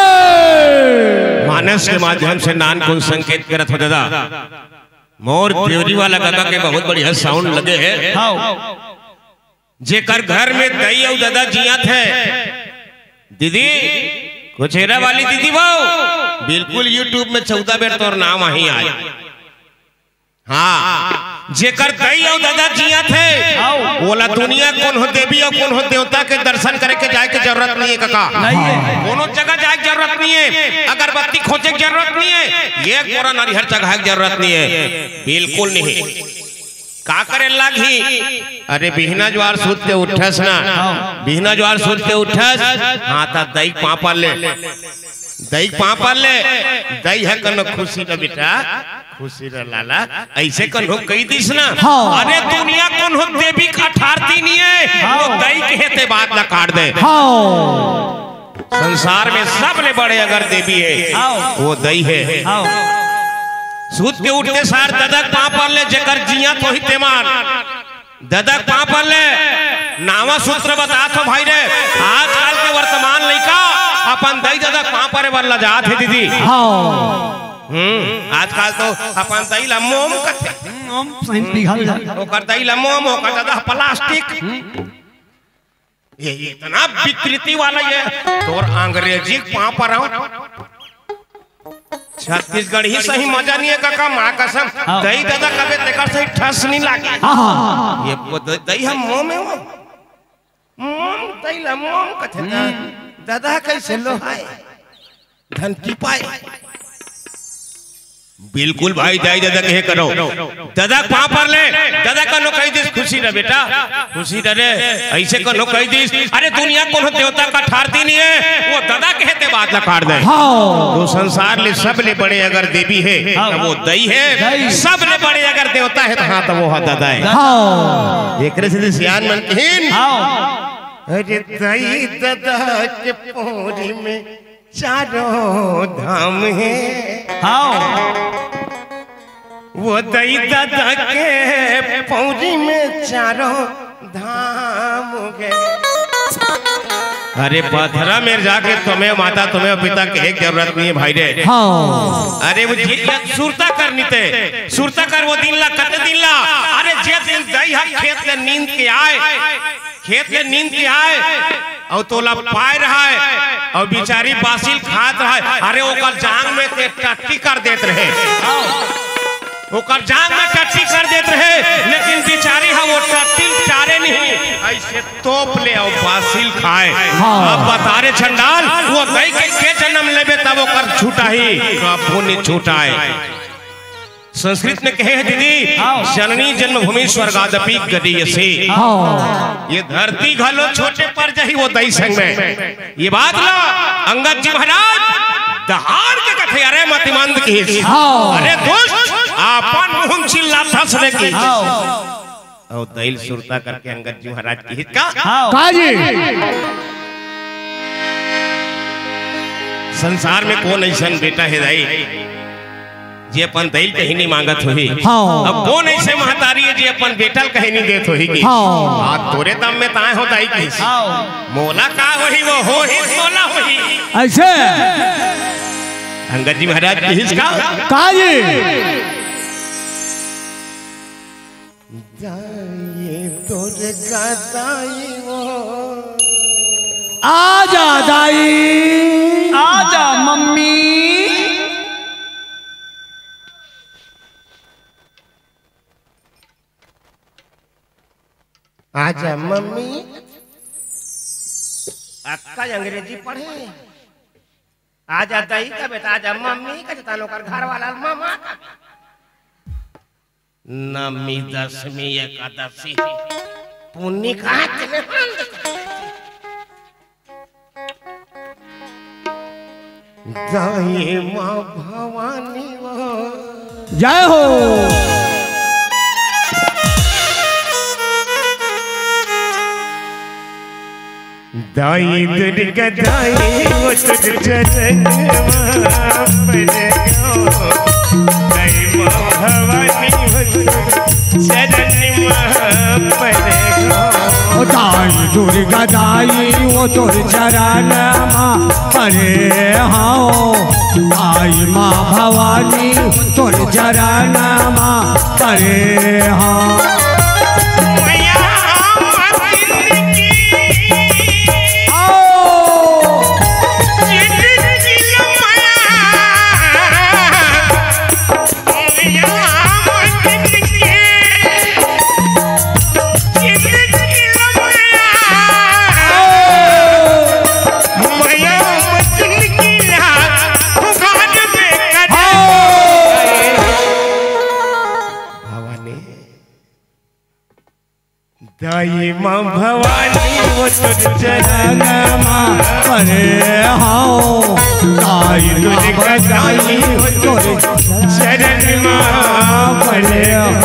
जय मानस के माध्यम से नान को संकेत करत हो दादा मोर त्योरी वाला काका के बहुत बढ़िया साउंड लगे है हाँ जेकर घर में दई और दादा जिया थे दीदी कुछेरा वाली दीदी वो बिल्कुल यूट्यूब में चौदह बेर तोर नाम वहीं आया हाँ जेकर दई और दादा जिया थे बोला दुनिया कौन हो देवी और कौन हो देवता के दर्शन करे के जाए के जरूरत नहीं है काका नहीं है कोनो जगह जाए की जरूरत नहीं है अगरबत्ती खोजे की जरूरत नहीं है ये कोरा नारी हर जगह की जरूरत नहीं है बिल्कुल नहीं का करे लागी अरे बिहना ज्वार सूत के उठस ना बिहना ज्वार सूत के उठस हाँ ता दई पापा ले दई पापा ले दई है कनो खुशी ना बेटा खुशी रे लाला ऐसे कौन हो कई दिस ना हाँ। अरे दुनिया कौन हो देवी का ठारती नहीं है वो दई कहते बात ना काट दे हाँ संसार में सबले बड़े अगर देवी है वो दई है आओ सूत के उठते सार ददक पापा ले जकर जिया तो ही तेमान ददक पापा ले नावा सूत्र बता तो भाई रे आजकल के वर्तमान लड़का अपन दई ददक पापा रे बल्ला जात है दीदी हाँ हम्म आजकल तो अपन दई ला मोम कथे हम सही पिघल जाए ओकर दई ला मोम ओकर दादा प्लास्टिक ये इतना विकृति वाला ये तोर अंग्रेजी पापा रहो छत्तीसगढ़ ही सही मजा नहीं है काका माँ कसम दही दादा कभी देखा सही ठस नहीं लागे हाँ ये दही हम मुंह में हो मुंह तैला मोम कथे दादा कैसे लो है धन की पाए बिल्कुल भाई दाई दादा कहे करो दादा कहाँ पर ले दादा का नो कही दिस खुशी रहे बेटा खुशी रहे ऐसे को नो कही दिस अरे दुनिया को देवता का ठारती नहीं है वो दादा कहते बात ला काट दे वो संसार ले सब ले बड़े अगर देवी है तो वो दई है सब ले बड़े अगर देवता है तो हाँ तो वो दादा है एक से सियान मन कहीन अरे दई दादा के पोरी में चारों धाम है वो दई दादा के पौरी में चारों धाम है अरे पथरा में जाके तुम्हें माता तुम्हें पिता के एक जरूरत नहीं है भाई रे अरे वो सुरता करनी थे सुरता कर वो दिन ला कते दिन ला अरे जे दिन दई हर खेत के नींद के आए खेत के नींद के आए और तोला पाए रहा है और बिचारी बासिल खात रहा है अरे ओकर जांग में ते टट्टी कर देत रहे ओकर जांग में टट्टी कर देत रहे लेकिन बिचारी हा वो टट्टी चारे नहीं ऐसे तोप ले और बासिल खाए अब बता रे छंडाल वो दई के के जन्म लेबे तब ओकर छूटा ही काफो नहीं छूटा है संस्कृत में कहे है दीदी जननी जन्मभूमि स्वर्गादपि गरीयसे ये धरती घलो छोटे पर जही वो दई संग में ये बात ला अंगद जी महाराज दहाड़ के कथे अरे मतिमंद की अरे दोस्त आपन मुंह चिल्ला फसने की और दैल सुरता करके अंगद जी महाराज की हित का काजी संसार में कौन ऐसा बेटा है दाई जे अपन दैल कहीं नहीं मांगत होही हाँ। अब कौन ऐसे महतारी है जे अपन बेटल कहीं नहीं देत होही की हाँ। बात तोरे दम में ताए हो दाई की मोला का होही वो हो ही मोला होही ऐसे अंगद जी महाराज की हिस का काजी दाई तोर गादाई वो आजा दाई आजा मम्मी आजा मम्मी अक्का अंग्रेजी पढ़े आजा दही का बेटा आजा मम्मी का जतानो कर घर वाला मामा का नमी दसवीं एकादशी पुण्य का चले दाई माँ भवानी वो जय हो दाई दुर्गा दाई वो तुझ चरण पर दाई माँ भवानी वो चरण पर दाई दुर्गा दाई वो तोर चरण परे हाँ दाई माँ भवानी तोर चरण परे हाँ दाई माँ भवानी वो तुझ चरण परे हाँ दाई दुर्गा दाई वो तुझ चरण परे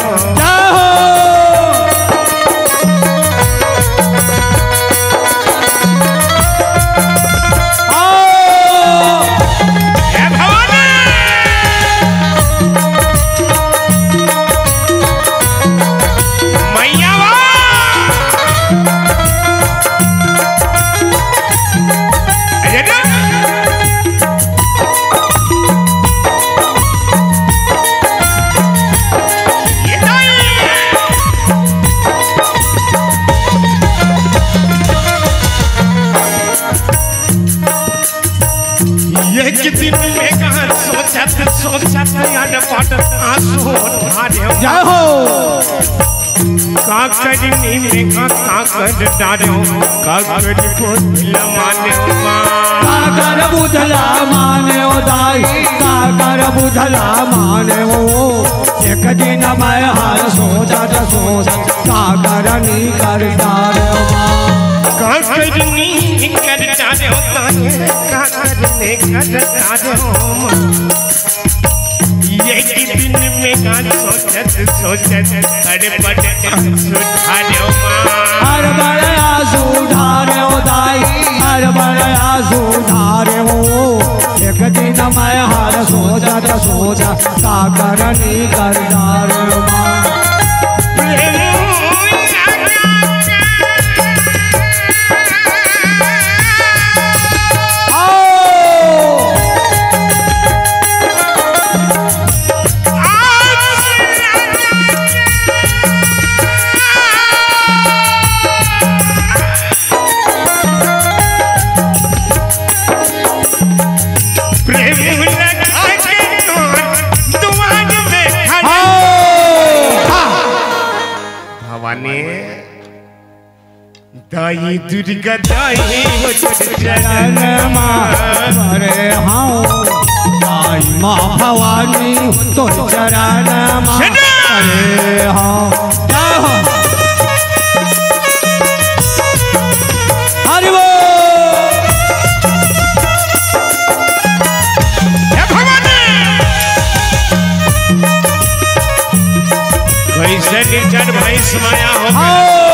दिन में कहाँ सोचत सोचत याद पाट आंसू ढारे जय हो काकड़ी में का काकड़ डालो काकड़ बुझल माने काकर बुझला माने ओ दाई काकर बुझला माने ओ एक दिन मैं हार सोचा था सोचा काकर नी कर डालो काकड़ नी कर डालो काकड़ ने कर डालो एक दिन में गान सोचत सोचत तड़पट सुधारो हर बड़ा सुधारे ओ दाई हर बड़ा सुधारे ओ एक दिन मैं हार सोचा था सोचा काकर नी कर डालो दाई दुर्गा दाई हो चरण मारे हाँ दाई माँ भवानी तो चरण मारे हाँ हरि वो कैसे निर्जन भाई समाया हो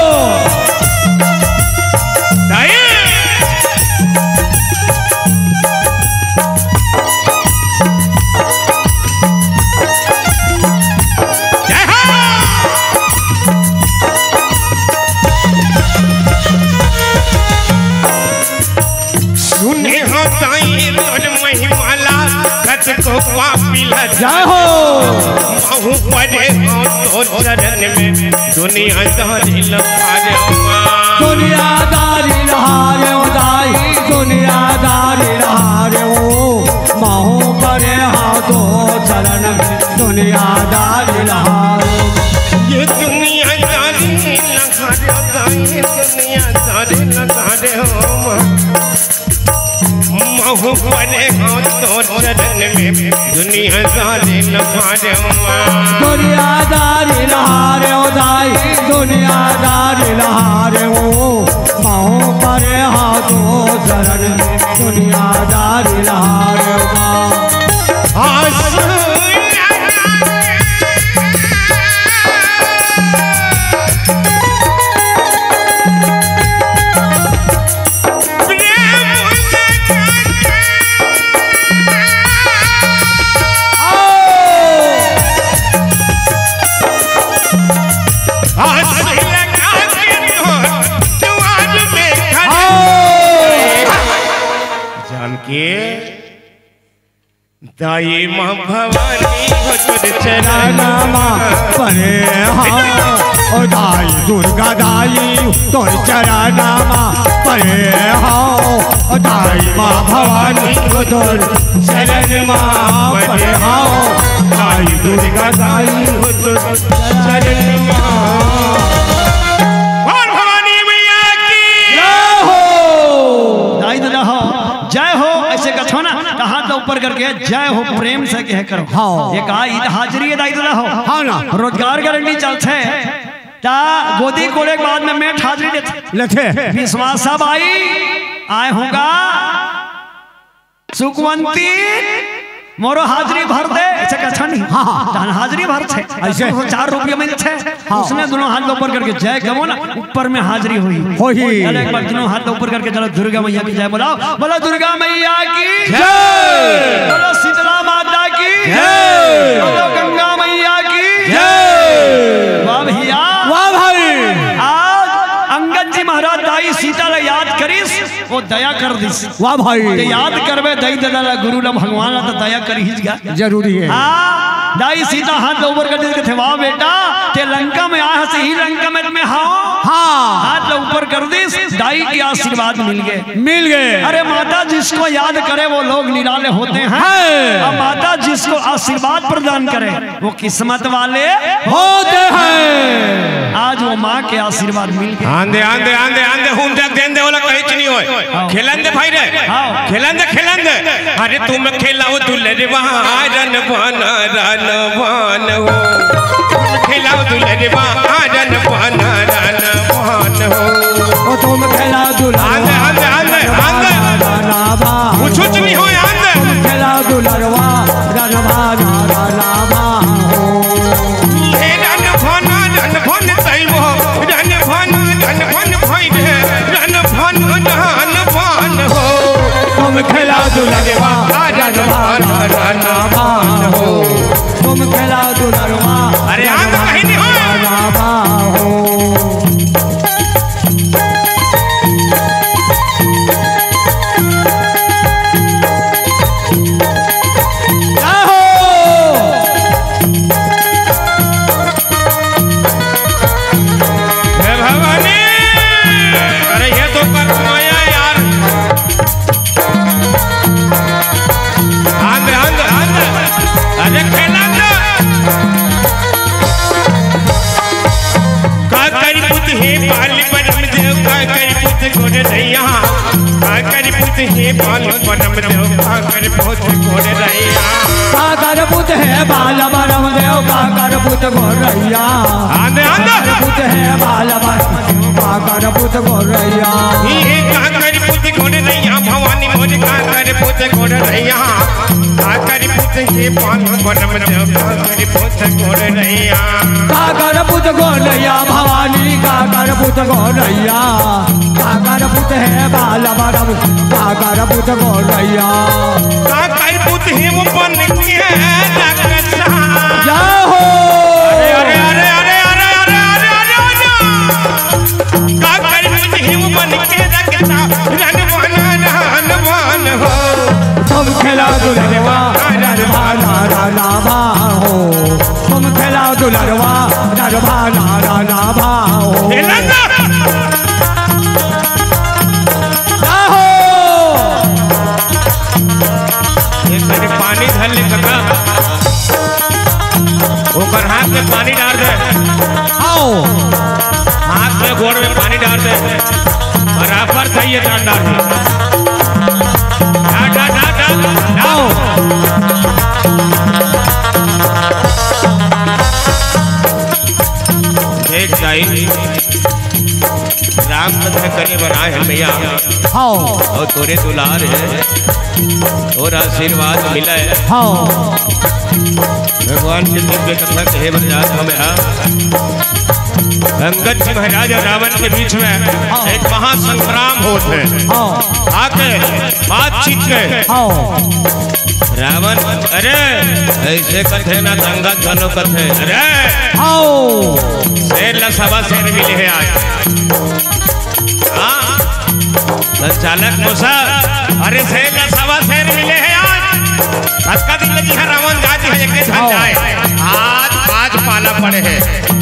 को पापिला जाओ महू पड़े हो तो चरण में दुनिया दारी लखारे दुनियादारी रहारे ओ दाई दुनियादारी रहारे ओ महू पड़े हाथों चरण में दुनियादारी रहारे ये दुनिया दारी लखारे दाई दुनिया दारी लखारे हो महू पड़े हो तो चरण में दुनिया दारी लखारे दुनियादारी रहारे ओ दाई दुनियादारी रहारे ओ महू पड़े हाथों चरण में दुनियादारी रहारे दाई माँ भवानी हो तुझ चरण परे हाँ ओ दाई दुर्गा दाई तोर चरण परे हाँ ओ दाई माँ भवानी हो तोर चरण परे हाँ दाई दुर्गा दाई हो तोर चरण भवानी मैया की जय हो दाई दादा हो जय हो ऐसे कथो ना हाथ ऊपर करके जय हो प्रेम से कह करो हाँ ये कहा ईद हाजिरी है दाई दादा हो हाँ ना रोजगार गारंटी चलते ता गोदी कोड़े के बाद में मैं हाजिरी देते लेते विश्वास सब आई आए होगा सुखवंती मोरो हाजिरी भर दे ऐसे कथा नहीं हाँ हाँ हाजिरी भर छे ऐसे चार रुपये में छे हाँ। उसने दोनों हाथ ऊपर करके जय कहो ना ऊपर में हाजिरी हुई हो ही एक बार दोनों हाथ ऊपर करके चलो दुर्गा मैया की जय बोलाओ बोलो दुर्गा मैया की जय बोलो शीतला माता की जय बोलो गंगा मैया की जय वाह भैया वाह भाई आज अंगद जी महाराज दाई सीता ला याद करिस वो दया कर दिस वाह भाई ते याद करबे दाई दादा गुरु ला भगवान ला तो दया कर ही गया जरूरी है हाँ दाई सीता हाथ ऊपर कर दे थे वाह बेटा ते लंका में आया से ही लंका में में हाँ हाँ हाथ ऊपर कर दिस दाई के आशीर्वाद मिल गए मिल गए अरे माता जिसको याद करे वो लोग निराले होते हैं और माता जिसको आशीर्वाद प्रदान करे करे वो किस्मत वाले होते हैं। आज वो माँ के आशीर्वाद मिल गए। आंधे आंधे आंधे आंधे हूं देख देन दे वाला कहीं नहीं होए। खेलन दे भाई रे, खेलन दे खेलन दे। अरे तुम खेलाओ दुल्हनवा रन बन रन बन हो, खेलाओ दुल्हनवा रन बन रन बन हो। ओ तुम खेला दुल्हनवा आंधे आंधे आंधे आंधे रनवा कुछ कुछ नहीं होए आंधे। तुम खेला दुल्हनवा रनवा रनवा हो। हे रन बन रन बन तैबो रन बन रन बन भाई रे रन बन रन बन हो। तुम खेला दुल्हनवा रनवा रनवा हो। तुम खेला दुल्हनवा अरे आंधे कहीं नहीं होए। रनवा हो। हे बाल बनम देव काकर भूत घोड़े रैया। काकर भूत है बाल बनम देव काकर भूत घोड़ैया। आंधे आंधे भूत है बाल बनम देव काकर भूत घोड़ैया। हे काकर भूत घोड़े रैया भवानी मोर काकर भूत घोड़े रैया। काकर भूत हे बाल बनम देव काकर भूत घोड़े रैया। काकर भूत घोड़ैया भवानी काकर भूत घोड़ैया। काकर भूत है बाल बनम काकर भूत घोड़ैया। काकर भूत हे वो बन के रक्षा जाओ। अरे अरे अरे अरे अरे अरे अरे अरे काकर भूत हे वो बन के रक्षा रन बन रन बन हो। तुम खेला दुल्हनवा रनवा रनवा हो। तुम खेला दुल्हनवा रनवा रनवा हो। पानी धर ले कका ऊपर हाथ में पानी डाल दे। आओ हाथ में गोड़ में पानी डाल दे बराबर चाहिए डाल डाल डाल डाल डाल आओ। देख भाई राम कथा करे बनाए हैं भैया। आओ और तोरे दुलार है और आशीर्वाद मिला है। आओ भगवान के दिव्य कथा कहे बजाज हमें अंगद जी महाराज और रावण के बीच में एक महासंग्राम होते हैं। आओ आके बातचीत के आओ। रावण अरे ऐसे कथे ना दंगा दोनों कथे अरे आओ। शेर ला सवा शेर मिले है आज। हाँ संचालक मूसा अरे शेर ला सवा शेर मिले है आज। धक्का दी लगी है रावण जाती है एक धन जाए आज आज पाला पड़े है।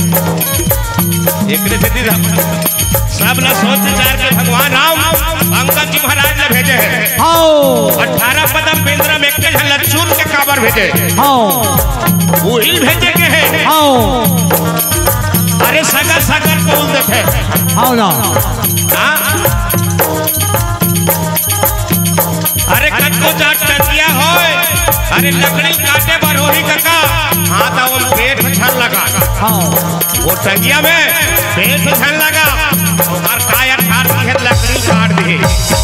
एक सब ला सोच विचार के भगवान राम अंगद जी महाराज ने भेजे हैं। आओ अठारह पदम पेंद्र में के लचूर के काबर भेजे। आओ वही भेजे के है। आओ अरे सगर सगर बोल देते आओ ना। हाँ? अरे कटको जाट टकिया होए अरे लकड़ी काटे बरोही कका हाथ वो पेट छन लगा। आओ वो टंगिया में पेट छन लगा और काया ठार दी है लकड़ी काट दी।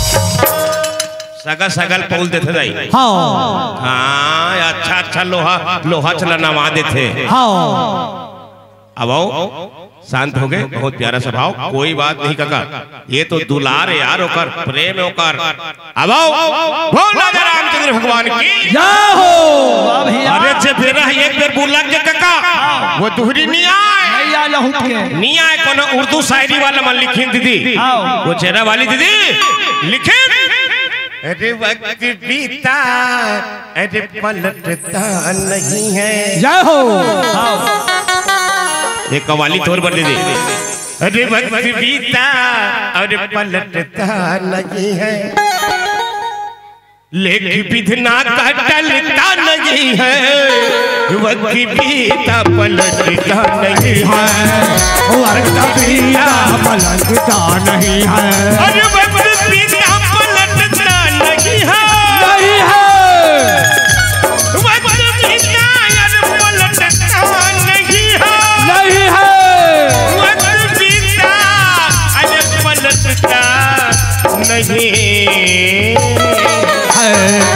सगा सगल पोल देते जाई। आओ हाँ अच्छा अच्छा लोहा लोहा चला नवा देते। आओ अब आओ शांत हो गए। बहुत प्यारा स्वभाव कोई बात नहीं काका ये तो दुलार है यार ओकर प्रेम है ओकर। अब आओ बोल राजा रामचंद्र भगवान की जय हो। अरे जे बेरा एक बेर बोल लग जे काका वो दुहरी नहीं आए भैया लहू के नहीं आए कोनो उर्दू शायरी वाला मन लिखी दीदी आओ। वो चेहरा वाली दीदी लिखे। अरे वक्त बीता अरे पलटता नहीं है। जय हो। एक कवाली तौर पर दे दे। अरे वक्त बीता और पलटता नहीं है लेकिन विधना का टलता नहीं है। वक्त बीता पलटता नहीं है, वक्त बीता पलटता नहीं है, अरे वक्त बीता पलटता नहीं है, नहीं है, वक्त बीता यार पलटता नहीं है, नहीं है, वक्त बीता अरे पलटता नहीं है।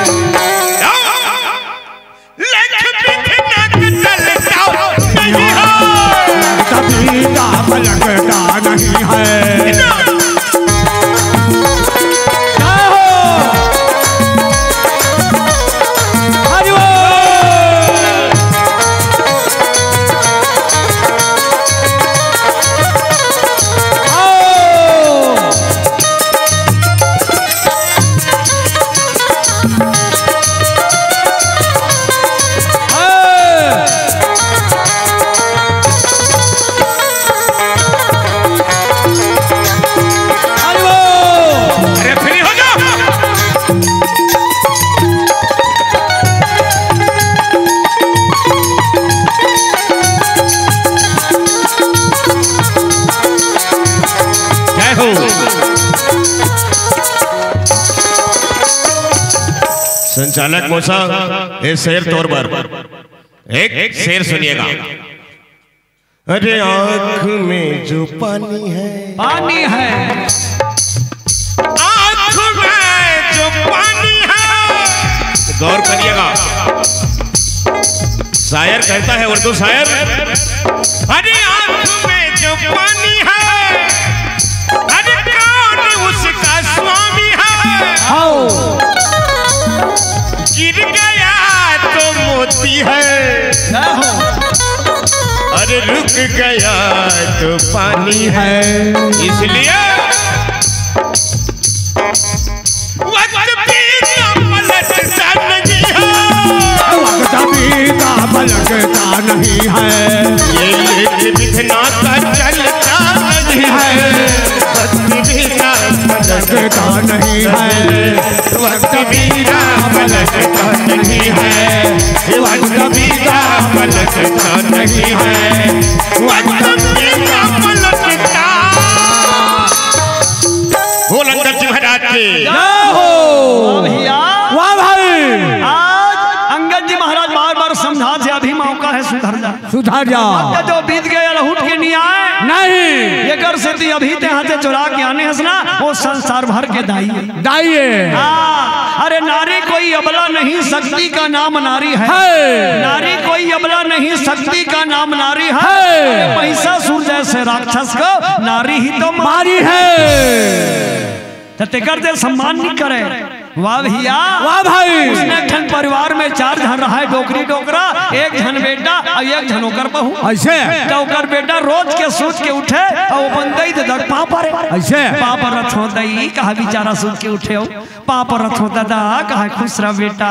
बीता पलटता नहीं है, संचालक मौसा ये शेर तौर पर एक शेर सुनिएगा। अरे आंख में जो पानी है, पानी है, आंख में जो पानी है, गौर करिएगा। शायर कहता है, उर्दू शायर, अरे आंख में जो पानी है, अरे कौन उसका स्वामी है, आओ गिर गया तो मोती है, अरे रुक गया तो पानी है, इसलिए वक्त बीता पलटता नहीं है, वक्त बीता पलटता नहीं है, ये लेख लिखना का चलता नहीं है, वक्त बीता पलटता नहीं है, वक्त बीता पलटता नहीं है, वक्त बीता पलटता नहीं है, वक्त बीता पलटता। बोल अंगद जी महाराज की वाह भैया, वाह भाई, आज अंगद जी महाराज बार बार समझा से अभी मौका है सुधर जा, सुधर जा, अब जो बीत गया लहुट के नहीं आए नहीं, ये कर से थी अभी ते हाथे चुरा के आने हंसना, वो संसार भर के दाई है, दाइए, हाँ, अरे नारी कोई अबला नहीं, शक्ति का नाम नारी है, है, नारी कोई अबला नहीं, शक्ति का नाम नारी है, है, अरे महिषासुर जैसे राक्षस को नारी ही तो मारी है, ते कर दे सम्मान नहीं करे। वाह भैया, वाह भाई, उसने ठन परिवार में चार जन रहा है, डोकरी डोकरा, एक जन बेटा और एक जन ओकर बहू, ऐसे तो ओकर बेटा रोज के सोच के उठे और बंदई दे दर पाप पर, ऐसे पाप रथ हो दई कहा बेचारा सोच के उठे हो, पाप रथ हो दादा कहा खुश रह बेटा,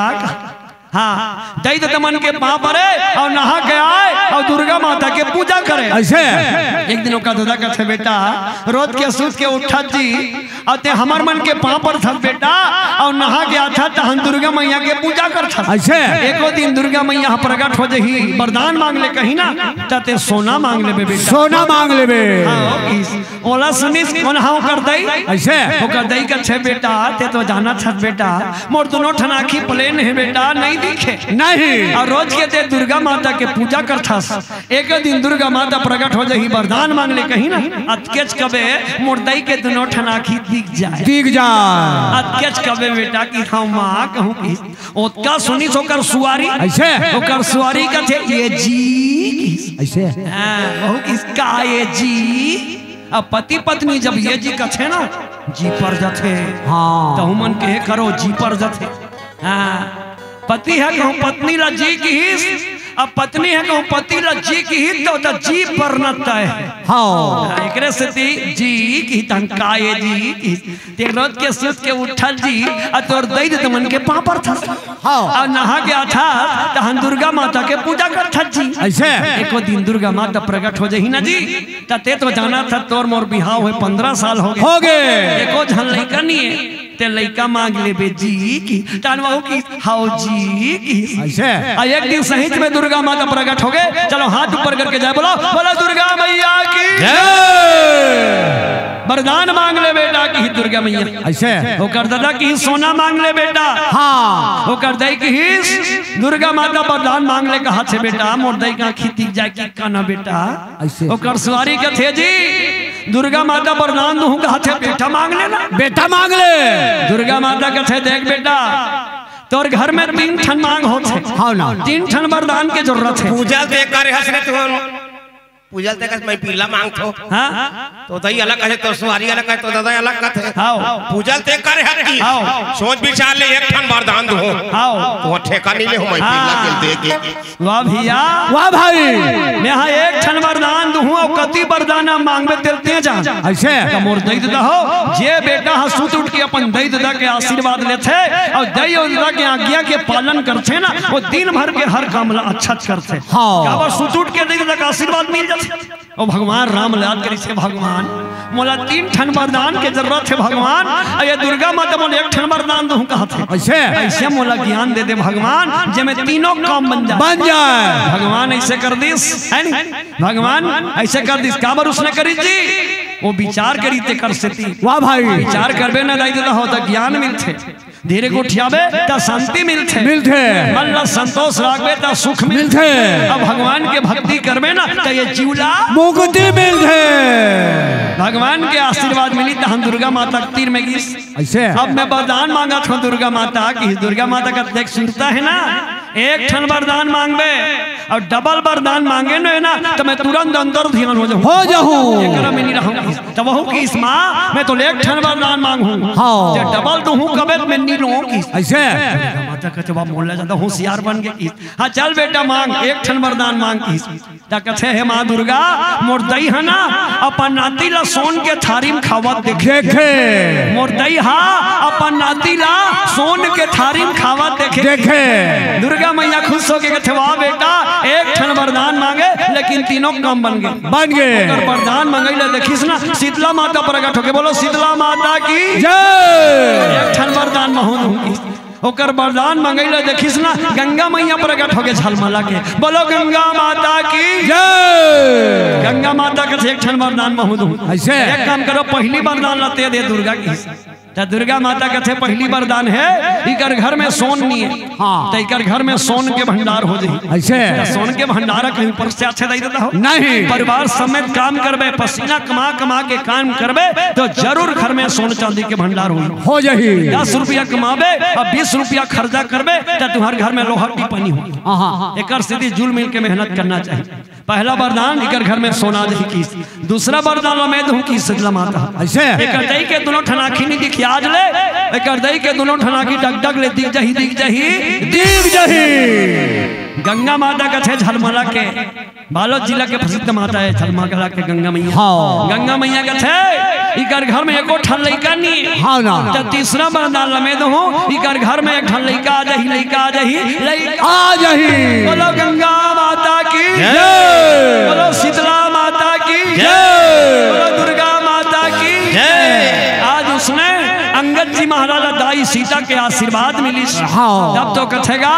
हाँ दई दे तमन के पाप परे और नहा के आए और दुर्गा माता के पूजा करे, ऐसे एक दिन का दादा कहते बेटा रोज के सूत के उठा जी अते हमार मन के पाँव पर था बेटा और नहा गया था तो हम दुर्गा मैया के पूजा कर था, ऐसे एको दिन दुर्गा मैया प्रकट हो जही, वरदान मांग ले कहीं ना तते सोना मांग ले बेटा, सोना मांग लेबे, ओला सुनिस कौन हाँ कर दई, ऐसे वो कर दई का छे बेटा ते तो जाना था बेटा मोर दोनों ठनाखी प्लेन है बेटा नहीं दिखे नहीं, और रोज के ते दुर्गा माता के पूजा कर था, एक दिन दुर्गा माता प्रकट हो जही, वरदान मांग ले कहीं ना अतकेच कबे मोर दई के दोनों ठनाखी दिख जाए, दिख जा, अतकेच कबे बेटा की हाँ माँ कहूँ की ओतका सुनी सोकर सुवारी, ऐसे ओकर सुवारी का थे ये जी, ऐसे हाँ बहु किसका ये जी, अब पति पत्नी जब ये जी कथे ना जी पर जथे, हाँ तो मन के करो जी पर जथे, हाँ पति है कहूँ पत्नी ला जी की ही, अब पत्नी है कहूँ पति ला जी की ही तो जी पर न तय है, हाँ एकरे से ती जी की तंकाए जी की ते रोज के सूत के उठल जी और तोर दई तमन के पापर था, हाँ और नहा गया था तो हम दुर्गा माता के पूजा कर था जी, ऐसे एको दिन दुर्गा माता प्रकट हो जाही ना जी ते तो जाना था तोर मोर बिहाव हुए पंद्रह साल हो गए हो गए एको झन लइका नहीं है ते लइका मांग ले बे जी की तानवाऊ की हाउ जी की ऐसे आ एक दिन सहित में दुर्गा माता प्रकट हो गए। चलो हाथ ऊपर करके जाए बोलो बोलो दुर्गा मैया की वरदान मांग ले बेटा की दुर्गा मैया ऐसे वो कर दादा की सोना मांग ले बेटा हाँ वो कर दई की दुर्गा माता वरदान मांग ले कहा से बेटा मोर दई का खेती जाए की काना बेटा ऐसे वो कर सवारी के थे जी दुर्गा माता वरदान दूं कहा थे बेटा मांग लेना बेटा मांग ले दुर्गा माता के थे देख बेटा तोर घर में तीन ठन मांग होते हाँ ना तीन ठन वरदान के जरूरत है पूजल ते करे हसरत हो पूजल ते मैं पीला मांगथो हाँ तो दई अलग कहे तो सुवारी अलग कहे तो दादा अलग कहे आओ पूजल ते करे हकी आओ सोच विचार ले एक ठन वरदान दो आओ तो ठेका नहीं ले हो मैं पीला के दे के वाह भैया वाह भाई मैं यहाँ एक ठन वरदान दूं और कति वरदान मांग में तेलते जा ऐसे मोर दई दादा हो जे बेटा हसूत उठ के अपन दई दादा के आशीर्वाद लेते और दई और दादा के आज्ञा के पालन करते ना वो दिन भर के हर काम ला अच्छा करते हाँ अब सूत उठ के दई दादा का आशीर्वाद मिल जाते ओ भगवान राम याद करी से भगवान मोला तीन ठन वरदान के जरूरत है भगवान ये दुर्गा माता मोला एक ठन वरदान दूं कहा थे ऐसे ऐसे मोला ज्ञान दे दे भगवान जे में तीनों काम बन जाए बन जाए भगवान ऐसे कर दिस है नहीं भगवान ऐसे कर दिस काबर उसने करी जी वो विचार करी ते कर सती वाह भाई विचार करबे ना दाई दादा हो तो ज्ञान मिलते धीरे को उठियाबे ता शांति मिलते मिलते मन ला संतोष राखबे ता सुख मिलते अब भगवान के भक्ति करबे ना तो ये जीवला मुक्ति मिलते भगवान के आशीर्वाद मिली तो हम दुर्गा माता के तीर में गीस ऐसे अब मैं वरदान मांगा था दुर्गा माता की दुर्गा माता का देख सुनता है ना एक ठन वरदान मांगबे और डबल वरदान मांगे ना ना तो मैं तुरंत अंदर ध्यान हो जाऊं हो जाऊं एकरा में नहीं रहूं तो वहू की इस माँ मैं तो एक ठन वरदान मांगू हाँ। जे डबल तो हूं कबे मैं नहीं लूं की ऐसे माता कहते बा मोला ज्यादा होशियार बन गई हाँ चल बेटा मांग एक ठन वरदान मांग की ता कहते है माँ दुर्गा मोर दई है ना अपन नाती ला सोन के थारी में खावत देखे देखे मोर दई हा अपन नाती ला सोन के थारी में खावत देखे देखे दुर्गा मैया खुश हो के कहते वाह बेटा एक ठन वरदान मांगे लेकिन तीनों काम बन गए बन गए अगर वरदान मांगे ले देखिस ना शीतला माता प्रकट होके बोलो शीतला माता की जय एक ठन वरदान महूद होगी ओकर वरदान मांगे ले देखिस ना गंगा मैया प्रकट होके झलमला के बोलो गंगा माता की जय गंगा माता के एक ठन वरदान महूद हो ऐसे एक काम करो पहली वरदान लाते दे दुर्गा की तो दुर्गा माता का थे पहली वरदान है इकर घर में सोन नहीं है हाँ। तो इकर घर में सोन के भंडार हो जाए ऐसे तो सोन के भंडार कहीं पर से अच्छे दे देता हो नहीं परिवार समेत काम करबे पसीना कमा कमा के काम करबे तो जरूर घर में सोन चांदी के भंडार हो हो जाही दस रुपया कमाबे और बीस रुपया खर्चा करबे तो तुम्हारे घर में लोहा टिप्पणी हो हाँ एक स्थिति जुल मिल के मेहनत करना चाहिए पहला वरदान इकर घर में सोना दही की दूसरा वरदान मैं दूं की शीतला माता ऐसे एक दही के दोनों ठनाखी नहीं दिखी आज ले एक दही के दोनों ठनाखी डग डग ले दिख जही दिख जही दीप जही गंगा माता का थे झलमला के बालोद जिला के प्रसिद्ध माता है झलमला के गंगा मैया हाँ। गंगा मैया का थे इकर घर में एको ठन लइका नहीं हाँ ना तो तीसरा वरदान लमे दो इकर घर में एक ठन लइका आ जही लइका आ जही लइका आ जाही बोलो गंगा माता की जय बोलो शीतला माता की जय बोलो दुर्गा माता की जय आज उसने अंगद जी महाराजा दाई सीता के आशीर्वाद मिली हाँ। तब तो कथेगा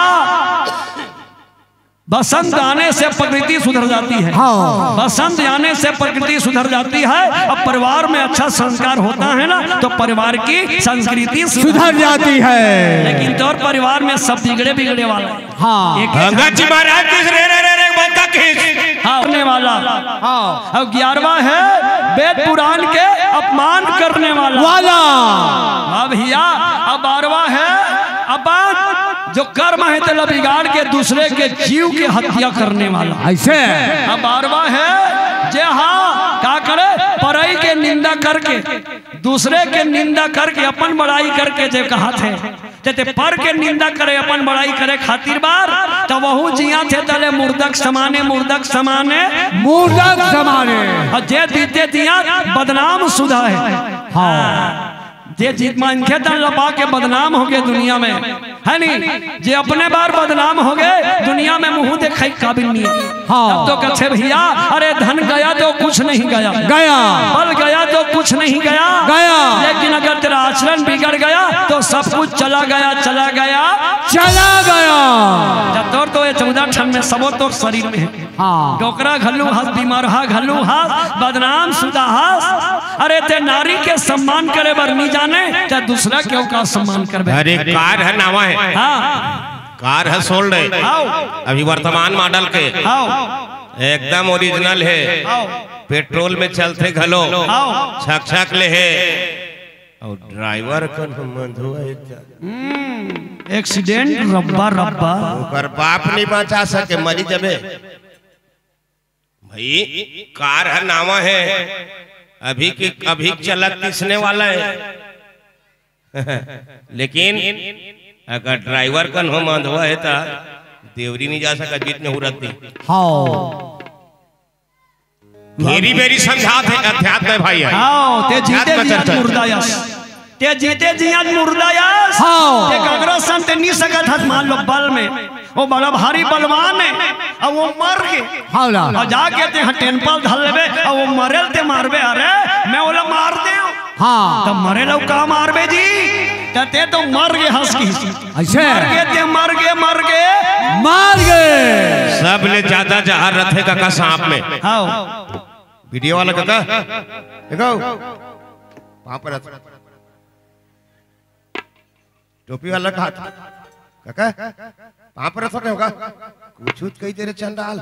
बसंत आने से प्रकृति सुधर जाती है हाँ। बसंत आने से प्रकृति सुधर जाती है अब परिवार में अच्छा संस्कार होता है ना तो परिवार की संस्कृति सुधर जाती है लेकिन तौर परिवार में सब बिगड़े बिगड़े वाला हाँ एक गंगा जी महाराज किस रे रे रे रे बोलता किस हाँ करने वाला हाँ अब ग्यारहवा है वेद पुराण के अपमान करने वाला वाला अब भैया अब बारहवा है अपन जो कर्म है तेला बिगाड़ के दूसरे के जीव की हत्या करने वाला ऐसे अब बारहवा है जे हाँ क्या करे पराई के निंदा करके दूसरे के निंदा करके अपन बड़ाई करके जे कहा थे ते पर के निंदा करे अपन बड़ाई करे खातिर बार तो वहू जिया थे तले मुर्दक समाने मुर्दक समाने मूर्धक समाने और जे दीते दिया बदनाम सुधा है हाँ जे जीत मानखे तन लपा के बदनाम हो गए दुनिया में है नहीं जे अपने बार बदनाम हो गए दुनिया में मुंह दिखाई काबिल नहीं है। हाँ। अब तो कच्छे भैया अरे धन गया तो कुछ नहीं गया, गया बल गया तो कुछ नहीं गया, गया लेकिन अगर तेरा आचरण बिगड़ गया तो सब कुछ चला गया चला गया चला गया। जब तोर तो ये चौदह ठन में सबो तोर शरीर में है। हाँ डोकरा घल्लू हंस बीमारहा घल्लू हंस बदनाम सुदा हंस। अरे ते नारी के सम्मान करे बर नहीं जाने ते दूसरा क्यों का सम्मान करबे। अरे कार है नावा है, हाँ कार है सोल्ड है आओ अभी वर्तमान मॉडल के, आओ एकदम ओरिजिनल है, आओ पेट्रोल में चलते घलो आओ छक छक ले है और ड्राइवर कन मंधु है एक्सीडेंट रब्बा रब्बा ओकर बाप नहीं बचा सके मरी जबे भाई। कार है नावा है अभी की अभी चलत किसने वाला है लेकिन अगर ड्राइवर कन हो मंधवा है तो देवरी नहीं जा सका जितने हुरत नहीं। हाँ मेरी मेरी समझात है अध्यात्म है भाई है। आओ ते जीते अध्यात्म जियात चर्चा। मुर्दायस ते जीते जियात मुर्दायस हाँ। ते गगरा संत नहीं सकत हथ मान लो बल में वो बड़ा भारी बलवान है और वो मर गए हाँ ला और जाके ते टेनपल धल लेबे और वो मरेल ते मारबे। अरे मैं ओला मार दे हाँ तब मरे लो का मारबे जी ते तो मर गए हंस की ऐसे मर गए ते मर गए मर गए मार गए। सब ले ज्यादा जहार रथे का सांप में। आओ वीडियो वाला काका देखो वहां पर टोपी वाला का काका वहां पर रखा होगा कुछ कही तेरे चंडाल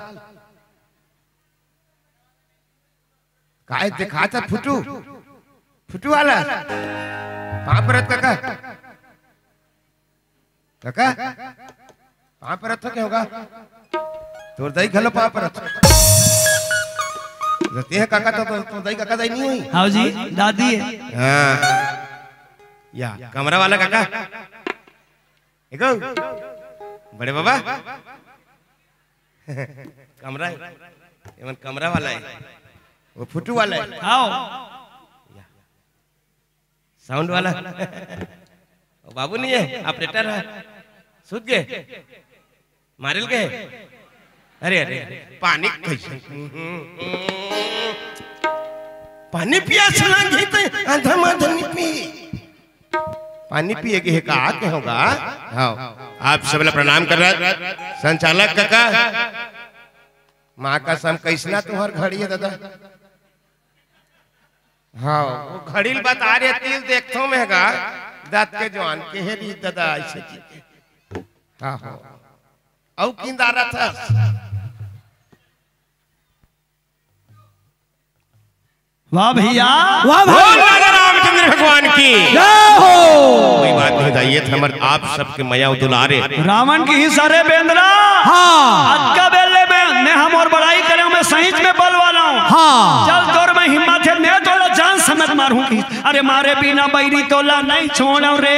काय दिखाता फुटू फुटू वाला वहां पर काका काका वहां पर रखा होगा तोर दही घलो वहां पर रहते हैं काका तो तो दाई काका दाई नहीं हुई। हाँ जी दादी है। हाँ या कमरा वाला काका देखो बड़े बाबा कमरा है एवं कमरा वाला है वो फुटू वाला है। आओ साउंड वाला वो बाबू नहीं है ऑपरेटर है सुध गए मारिल गए। अरे अरे पानी कैसे पानी पियास लगी तो आधा माधन पी पानी पिएगे है का के होगा। हाँ आप सब प्रणाम कर रहा संचालक काका माँ का सम कैसना तुम्हार घड़ी है दादा। हाँ वो घड़ी बता रहे तिल देखो में का दांत के जवान के है री दादा ऐसे की। हाँ हाँ औ किंदारा था वाह भैया वाह बोल भाई राजा रामचंद्र भगवान की जय हो। कोई बात नहीं बताइए थे हमारे आप सबके मया दुलारे रावण की ही सारे बेंद्रा हाँ आज का बेले में मैं हम और बड़ाई करूं मैं सहीच में बल वाला हूं। हाँ चल तोर में हिम्मत है मैं तोला जान समझ मारूं की। अरे मारे बिना बैरी तोला नहीं छोड़ो रे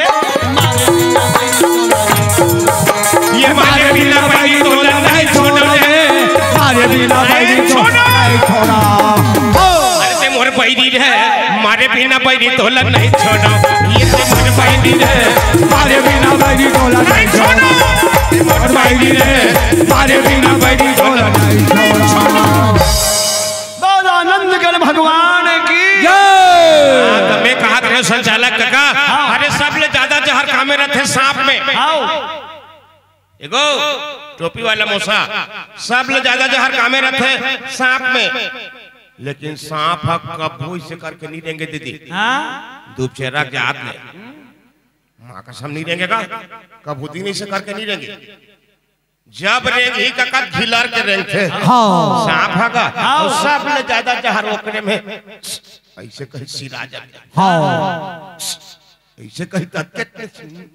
ये मारे बिना बैरी तोला नहीं छोड़ो रे मारे बिना बैरी तोला नहीं छोड़ा। अरे ते मोर बैरी है मारे बिना बैरी तोला नहीं छोड़ो ये ते मोर बैरी है मारे बिना बैरी तोला नहीं छोड़ा। मोर बैरी है मारे बिना बैरी तोला नहीं छोड़ा। बोल आनंद कर भगवान की जय। तो मैं कहा था संचालक काका अरे सब ले ज्यादा जहर कामे रहते सांप में। आओ एगो टोपी वाला मोसा सब ले ज्यादा जहर कामे रहते सांप में लेकिन सांप कबू इसे करके नहीं देंगे दीदी। हाँ दुपचेरा के हाथ में माँ कसम नहीं देंगे का कबूती नहीं से करके नहीं देंगे। जब रेंग ही का खिलार के रेंग थे हाँ सांप हगा और सब ले ज्यादा जहर ओकरे में ऐसे कहीं सिरा जाते हाँ ऐसे कहीं तत्के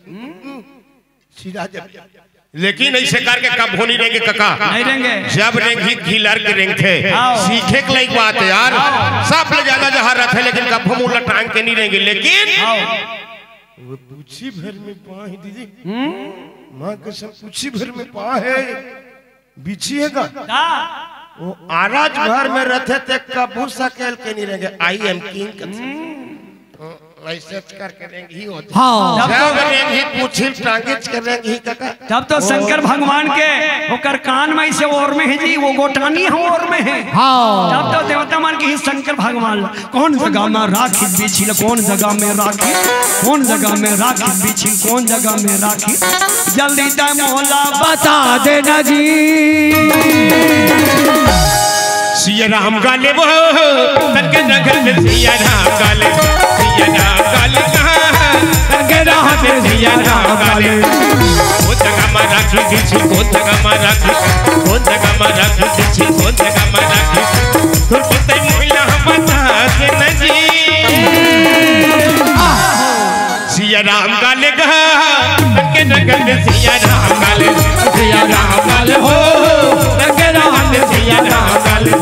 सिरा जाते लेकिन ऐसे करके कब हो नहीं रहेंगे काका नहीं रहेंगे। जब रेंग ही घिलर के रेंग थे आओ। सीखे के लायक बात है यार सब ले ज्यादा जहर रहते लेकिन कब हम उल्टा टांग के नहीं रहेंगे लेकिन वो पूछी भर में पा है दीदी माँ कसम पूछी भर में पा है बिछी है का वो आराज भर में रहते थे कबू सकेल के नहीं रहेंगे आई एम किंग वैसे करके रेंगी होती हाँ जब जब तो रेंगी पूछी टांगिच कर रेंगी काका तब तो शंकर भगवान के ओकर कान में से और में है जी वो गोटानी है और में है हाँ तब तो देवता मान के ही शंकर भगवान कौन जगह में राखी बिछी कौन जगह में राखी कौन जगह में राखी बिछी कौन जगह में राखी जल्दी दे मोहल्ला बता देना जी सिया राम गाले वो तनके जंगल में सिया राम गाले सिया राम गाले कहाँ तनके राह में सिया राम गाले कौन जगह में राखी बिछी कौन जगह में राखी कौन जगह में राखी बिछी कौन जगह में राखी तुर पुते मोहल्ला बता देना जी सिया राम गाले कहाँ तनके जंगल में सिया राम गाले सिया राम गाले हो तनके राह में सिया राम गाले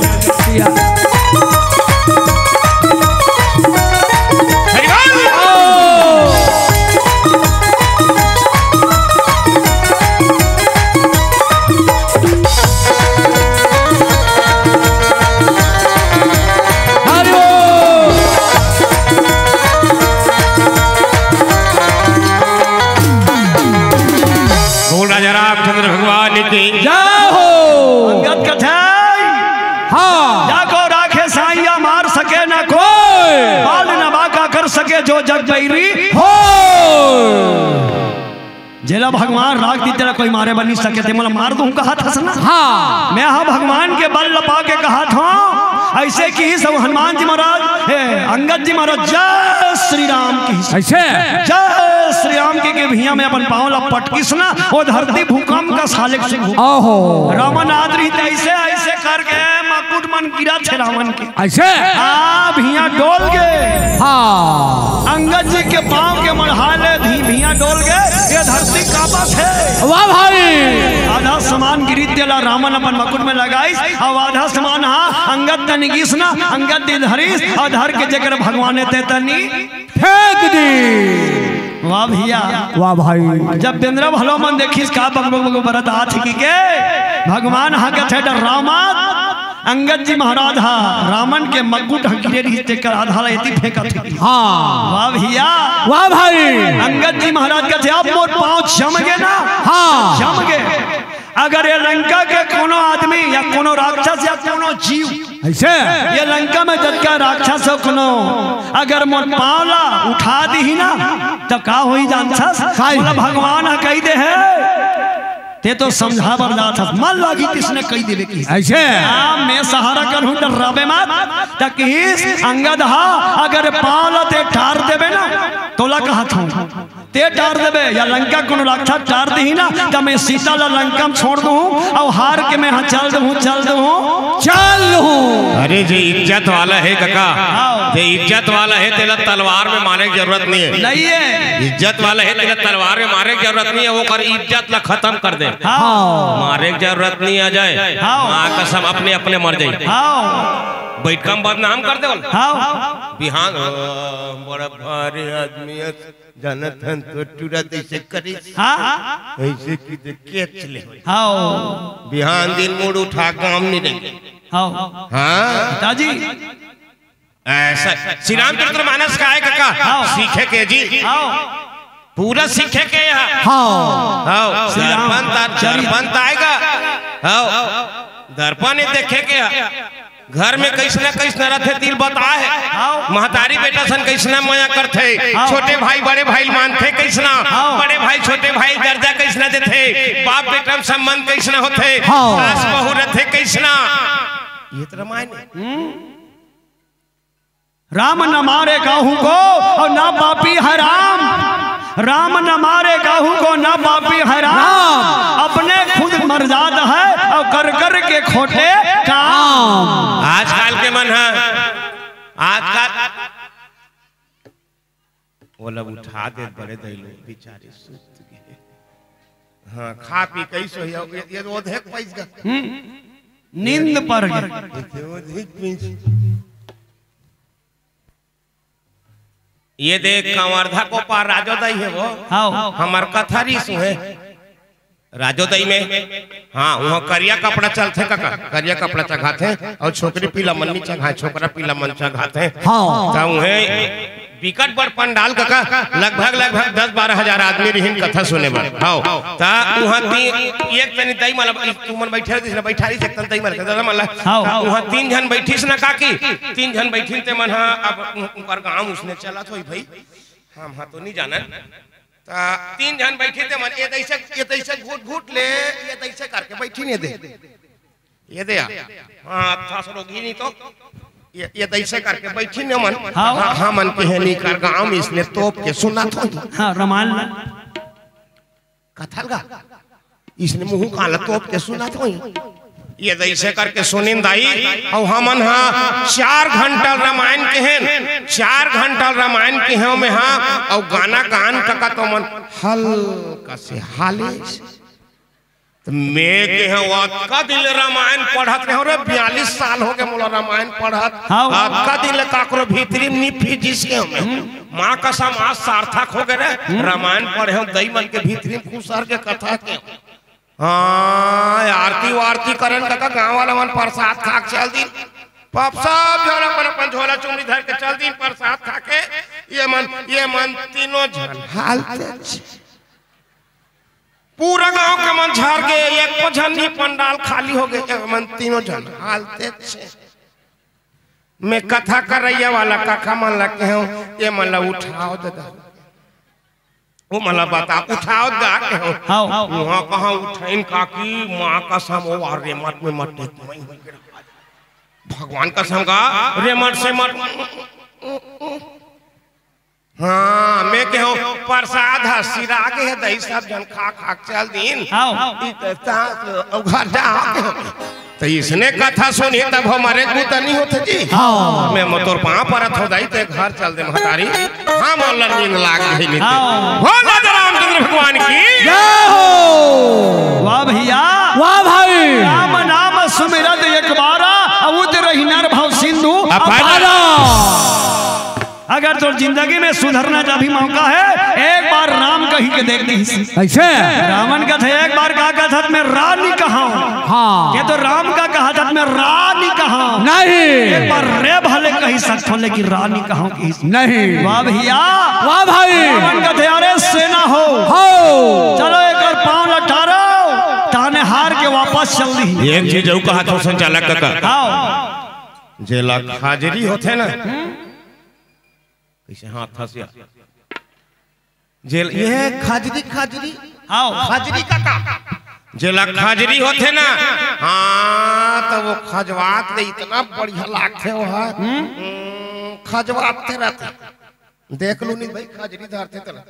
राजा रामचंद्र भगवान की जाओ अंगद कथा हाँ जाको राखे साइया मार सके न कोई बाल न बाका कर सके जो जग बैरी हो जेला भगवान राग दी तेरा कोई मारे बनी सके थे मतलब मार दूं कहा था ना हाँ मैं हाँ भगवान के बल लपा के कहा था ऐसे की सब हनुमान जी महाराज अंगद जी महाराज जय श्री राम की ऐसे जय श्री राम के, के भैया में अपन पाँव लपट किसना वो धरती भूकंप का सालिक से ओहो रावण आदरी ऐसे ऐसे करके मकुट मन गिरा थे रावण के ऐसे हाँ भैया डोल गए हाँ अंगद जी के पाँव के मढ़ाले धी भैया डोल गए ये धरती काबा थे वाह भाई आधा सामान गिरी तेला रावण अपन मकुट में लगाई और आधा सामान हाँ अंगद तनी गिसना अंगद दी धरीस और धर के जगह भगवान ते तनी फेंक दी वाह भैया वाह भाई जब बेंद्रा भलो मन देखिस का बग बग बग बरत हाथ की के भगवान हा के थे रामा अंगद जी महाराज हा रावण के मकुट गिरे रिश्ते कर आधा लेती फेंका थी हाँ वाह भैया वाह भाई अंगद जी महाराज के थे आप मोर पाँव जम गए ना हाँ जम गए अगर ये लंका के कोनो आदमी या कोनो राक्षस या कोनो जीव ऐसे ये लंका में जब का राक्षस हो कोनो अगर मोर पावला उठा दी ना तो का होई जानता भगवान कही दे है ते तो समझा बरदार था मन लगी किसने कही देवे की ऐसे आ, मैं सहारा करूं डरावे मत तकीस अंगद हा अगर पावला ते ठार देवे ना तोला कहा था ते टार देवे या लंका को राक्षस टार दी ना तो मैं सीता ला लंका में छोड़ दूं और हार के मैं हाँ चल दूं चल दूं चल हूँ अरे जे इज्जत वाला है काका जे इज्जत वाला है तेरा तलवार में मारने की जरूरत नहीं है नहीं है इज्जत वाला है तेरा तलवार में मारने की जरूरत नहीं है वो कर इज्जत ला खत्म कर दे हाँ मारने की जरूरत नहीं आ जाए हाँ। माँ कसम अपने अपने मर जाए हाँ बैठ कम बदनाम कर दे हाँ बिहान बड़ा भारी आदमी है जानत हन तो तुरंत ऐसे करी हाँ ऐसे की देखे चले हाँ बिहान दिन मूड उठा काम नहीं देंगे हाँ हाँ पिताजी ऐसा श्री रामचंद्र मानस का है काका हाँ। सीखे के जी हाँ पूरा सीखे के यहाँ हाँ हाँ श्री राम। दर्पण तार- दर्पण तो आएगा हाँ दर्पण ही देखे के यहाँ। घर में कैसना कैसना रथे तिल बता है महतारी बेटा सन कैसना माया करते छोटे भाई बड़े भाई मानते कैसना बड़े भाई छोटे भाई दर्जा कैसना देते बाप बेटा में संबंध कैसना होते सास बहू रथे कैसना ये तो रामायण राम न मारे काहू को और ना पापी है राम राम न मारे काहू को ना पापी है राम अपने खुद मर्याद है और कर कर के खोटे काम आजकल के मन है आजकल वो लोग उठा दे बड़े दैलो बेचारे सुत गए हाँ खा पी कैसे हो ये ये वो देख पैस का नींद पर गए ये वो देख पैस ये देख कंवर्धा को पार राजोदय है वो हाँ हमार कथारी सुहे राजोदय में हाँ वहाँ करिया कपड़ा चलते काका करिया कपड़ा चघाते और छोकरी पीला मन्नी चघाए छोकरा पीला मन चघाते हाँ तो वहे विकट बड़ पंडाल का लगभग लगभग दस बारह हजार आदमी रहिन कथा सुने बर हां ता वहां तीन एक तनी तई माला तू मन बैठे दिस बैठा रही सकतन तई माला दादा माला वहां तीन जन बैठीस ना काकी तीन जन बैठीन ते मन हां अब ऊपर गांव उसने चला तो भाई हम हां तो नहीं जाना ता तीन जन बैठे थे मन ये तैसे ये तैसे घूट घूट ले ये तैसे करके बैठी नहीं दे ये दे हां था सरोगी नहीं तो ये ये तैसे करके बैठी न मन हां हां मन के है नहीं कर गांव में इसने तोप के सुना तो हां रामायण कथा लगा इसने मुंह काला तोप के सुना तो ये तैसे करके सुनिन दाई और हमन हां चार घंटा रामायण के हैं चार घंटा रामायण के हैं में हां और गाना गान का तो मन हल्का से हाले मैं के हैं आपका दिल रामायण पढ़त रहे रे बयालीस साल हो गए मोला रामायण पढ़त आपका दिल काकरो भीतरी निफी जिसके में मां का समाज सार्थक हो गए रे रामायण पढ़े हम दई मन के भीतरी खुसर के कथा के हां आरती वारती करन का गांव वाला मन प्रसाद खा के चल दिन पाप सब जन अपन अपन झोला चुमरी धर के चल दिन प्रसाद खा के ये मन ये मन तीनों जन हालते पूरा गांव के मन झाड़ गए एक को झन्नी पंडाल खाली हो गए मन तीनों जन हालते छे मैं कथा कर रही वाला काका मन लगे हूं ये मन ला उठाओ दादा वो मला बता उठाओ दा के हो हां वहां कहां उठाइन काकी मां का समोवार रे मत में मत मैं भगवान का संगा रे मत से मत हाँ मैं के हो प्रसाद है सिरा के है दही सब जन खा खा चल दिन तो इसने कथा सुनी तब हमारे गुता नहीं होते जी हाँ मैं मोतोर पाँव परत हो दाई ते घर चल दे महतारी हाँ मोला नींद लाग गई नहीं हो राजा रामचंद्र भगवान की जय हो वाह भैया वाह भाई राम नाम सुमिरत एक बारा अवुत रही नर भव सिंधु अपारा अगर तो जिंदगी में सुधरना का भी मौका है एक बार राम कही के देख नहीं ऐसे रावण का था एक बार कहा का था मैं रानी कहा हाँ ये तो राम का कहा था मैं रानी कहा नहीं एक बार रे भले कही सकते लेकिन रानी कहा नहीं वाह भैया वाह भाई रावण का थे अरे सेना हो हो चलो एक बार पाँव लटारो ताने हार के वापस चल दी एक चीज जो कहा था संचालक का आओ जेला हाजिरी होते ना कैसे हाथ फंसिया जेल ये खाजरी खाजरी आओ खाजरी का काम जेला खाजरी होते ना हाँ तो वो खजवात दे इतना बढ़िया लागते हो हाँ खजवाते रहते देख लो नहीं भाई खाजरी धरते तरह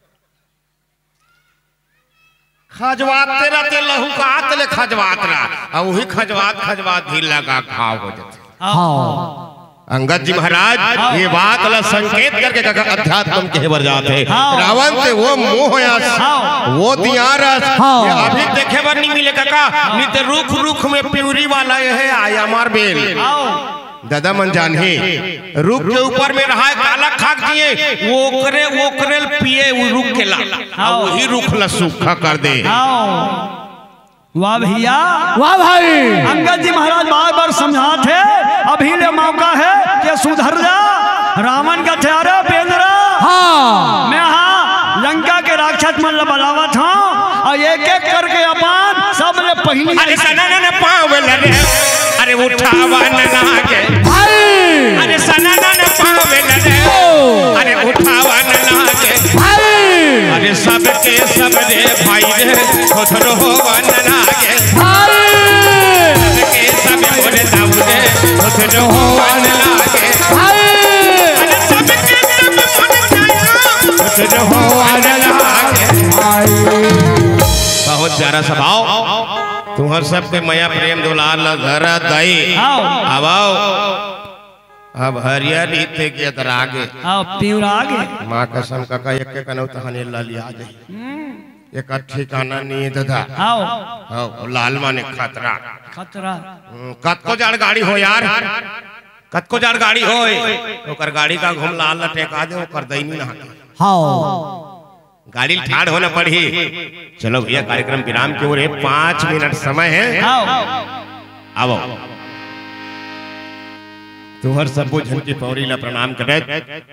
खजवाते रहते लहू का ले खजवात रहा और वही खजवात खजवात भी लगा घाव हो जाते हाँ अंगद जी महाराज ये बात अला संकेत करके अध्यात्म के बर जाते रावण से वो मोह वो दियारस अभी देखे बर नहीं मिले काका नहीं तो रुख रुख में प्यूरी वाला ये है आया मार बेल दादा मन जान ही रुख के ऊपर में रहा है काला खाक दिए वो करे वो करे पिए वो रुख के ला वही रुख ला सूखा कर दे वाह भैया वाह भाई अंगद जी महाराज बार बार समझाते अभी ले मौका है कि सुधर जा रावण का ठहरा बेंद्रा हाँ मैं हाँ लंका के राक्षस मन बलावा था और एक एक करके अपन सब ने पहली अरे सना ना पाव लरे अरे उठावा न लागे भाई अरे सना ना पाव लरे अरे उठावा न लागे भाई अरे सबके सब रे भाई रे खोथरो होवा न लागे भाई सबके सब मोरे दाऊदे खोथरो होवा न लागे भाई अरे सबके सब मोरे खोथरो होवा न लागे बहुत प्यारा स्वभाव तुम्हार सबके मया प्रेम दुलार घर दई अब आओ अब हरिया रीते के अदर आगे आओ प्यूर आगे माँ कसम का एक के कनौ तहने लाली आ जाए एक ठिकाना नहीं दादा आओ आओ लाल माने खतरा खतरा कत को जाड़ गाड़ी हो यार कत को जाड़ गाड़ी हो ओकर गाड़ी का घूम लाल टेका दे ओकर दैनी ना हाँ गाड़ी ठाड़ होना पड़ी चलो भैया कार्यक्रम विराम की ओर है पांच मिनट समय है अब तुम्हार सब जन की पौरी ला प्रणाम करे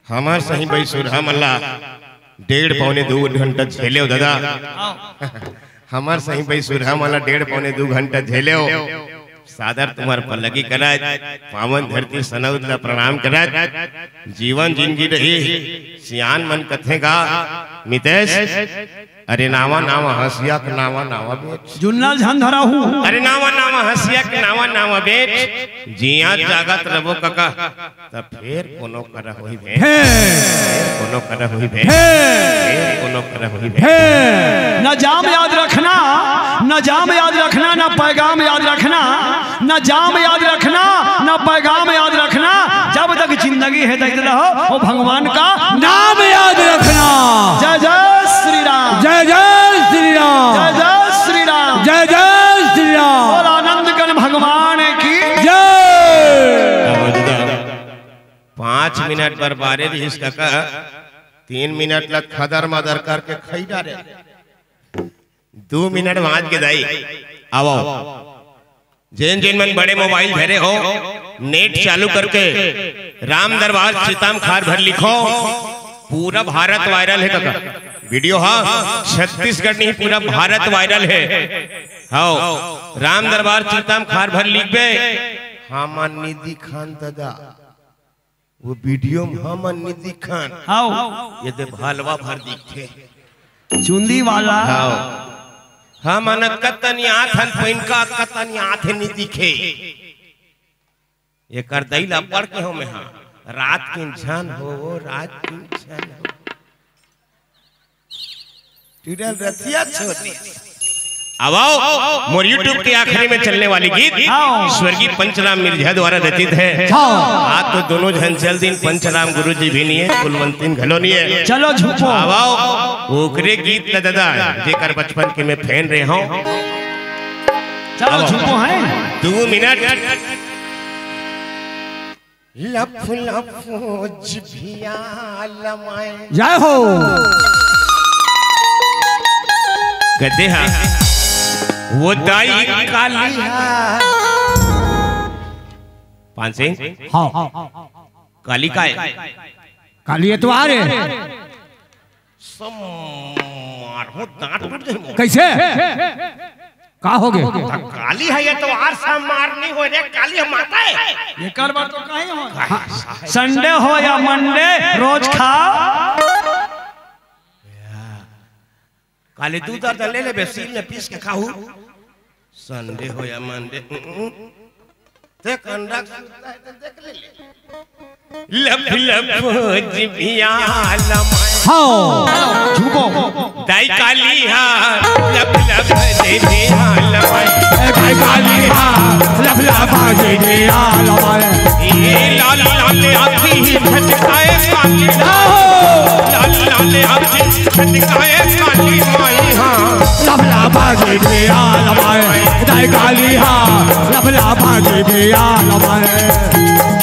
हमार सही भाई सुरहा मल्ला डेढ़ पौने दो घंटा झेले हो दादा। हमार सही भाई सुरहा मल्ला डेढ़ पौने दो घंटा झेले हो। सादर तुम्हार पल्लगी कराए, पावन धरती सनौदला प्रणाम कराए, जीवन जिंदगी रही सियान मन कथे का मितेश। अरे नावा नावा हंसिया के नावा नावा बेच जुन्ना झन धरा हूँ। अरे नावा नावा हंसिया के नावा नावा बेच जिया जागत रबो कका तब फिर कोनो कर होई भे कोनो कर होई भे कोनो कर होई भे। न जाम याद रखना, न जाम याद रखना, न पैगाम याद रखना, न जाम याद रखना, न पैगाम याद रखना। जब तक जिंदगी है दर्द रहो वो भगवान का नाम याद रखना। जय जय श्री राम, जय जय श्री राम, जय जय श्री राम, जय जय श्री राम। और आनंद गण भगवान की जय। पांच मिनट पर बारे रहीस काका, तीन मिनट लग खदर मदर करके खाई डाले, दो मिनट वाँच के दाई आओ। जिन जिन मन बड़े मोबाइल धरे हो नेट चालू करके राम दरबार सीताम खार भर लिखो, पूरा भारत वायरल है काका वीडियो। हाँ छत्तीसगढ़ नहीं पूरा भारत वायरल है। हाँ राम दरबार सीताम खार भर लिख बे हम निधि खान दादा वो वीडियो में हम निधि खान हाँ ये दे भालवा भर दिखे चुंदी वाला। हाँ हम कतनी आथन पैनका कतनी आथे नहीं दिखे ये कर दैला पढ़ के हो में। हाँ रात की इंसान हो रात की इंसान हो टूटल रतिया छोटी। अब आओ मोर यूट्यूब के आखिरी में चलने वाली गीत स्वर्गीय पंचराम मिर्जा द्वारा रचित है। आज तो दोनों जन चल दिन पंचराम गुरु जी भी नहीं है, कुलवंतीन घलो नहीं है। चलो झूठो अब आओ ओकरे गीत ल दादा जेकर बचपन के मैं फैन रहे हूँ। चलो झूठो है दो मिनट लफ लफ जिभिया लमाए जय हो गद्दे हा वो दाई काली पान सिंह हाँ काली का है काली एतवार है। मारो दांत टूट जाए कैसे का हो गए? काली है ये तो आर सा मार नहीं हो रे काली हम माता है ये कर बार तो कहीं हो संडे हो या मंडे रोज खाओ। काली दूध और ले ले बेसील में पीस के खाऊ संडे हो या मंडे ते कंडा देख ले लफ लफ जिभिया लमाए हाँ झूठो दाई काली हा लफ लफ जिभिया लमाए दाई काली हा लफ लफ जिभिया लमाए ये लाल लाल आँखी झटकाए काली लाल लाल आँखी झटकाए काली माई हाँ लफ लफ जिभिया लमाए दाई काली हा लफ लफ जिभिया लमाए।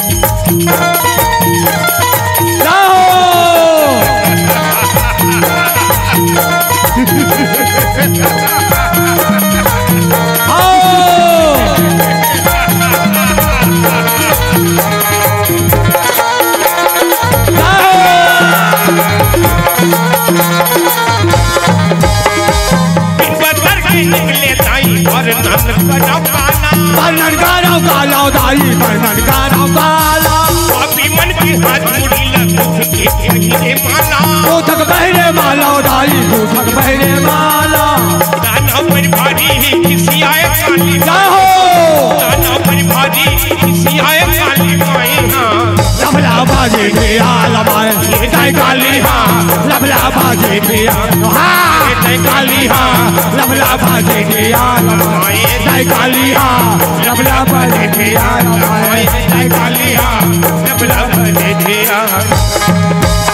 निकले दाई और नन काला काला दाई नन काला काला अभी मन की हाथ मुड़ी लग के पहिरे माला तू थक बहरे माला दाई तू थक बहरे माला दाना पर भारी किसी आए काली जाओ दाना पर भारी किसी आए काली माई हाँ लफला बाजे के आलमाए दाई काली हाँ लफला बाजे के हाँ दाई काली हाँ लफला बाजे के आलमाए दाई काली हाँ लफला बाजे के आलमाए दाई काली हाँ लफला बाजे के आलमाए।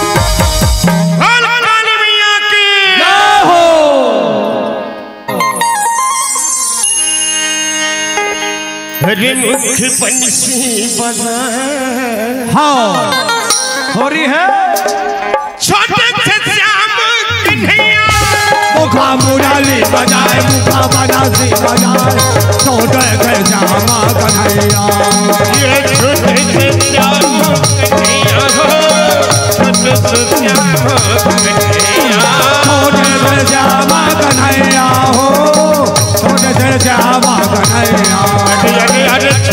हरे मुख बंसी बजा हाँ हो रही है छोटे से श्याम कन्हैया मुखा मुराली बजाए मुखा बनासी बजाए छोटे से श्याम कन्हैया ये छोटे से श्याम कन्हैया हो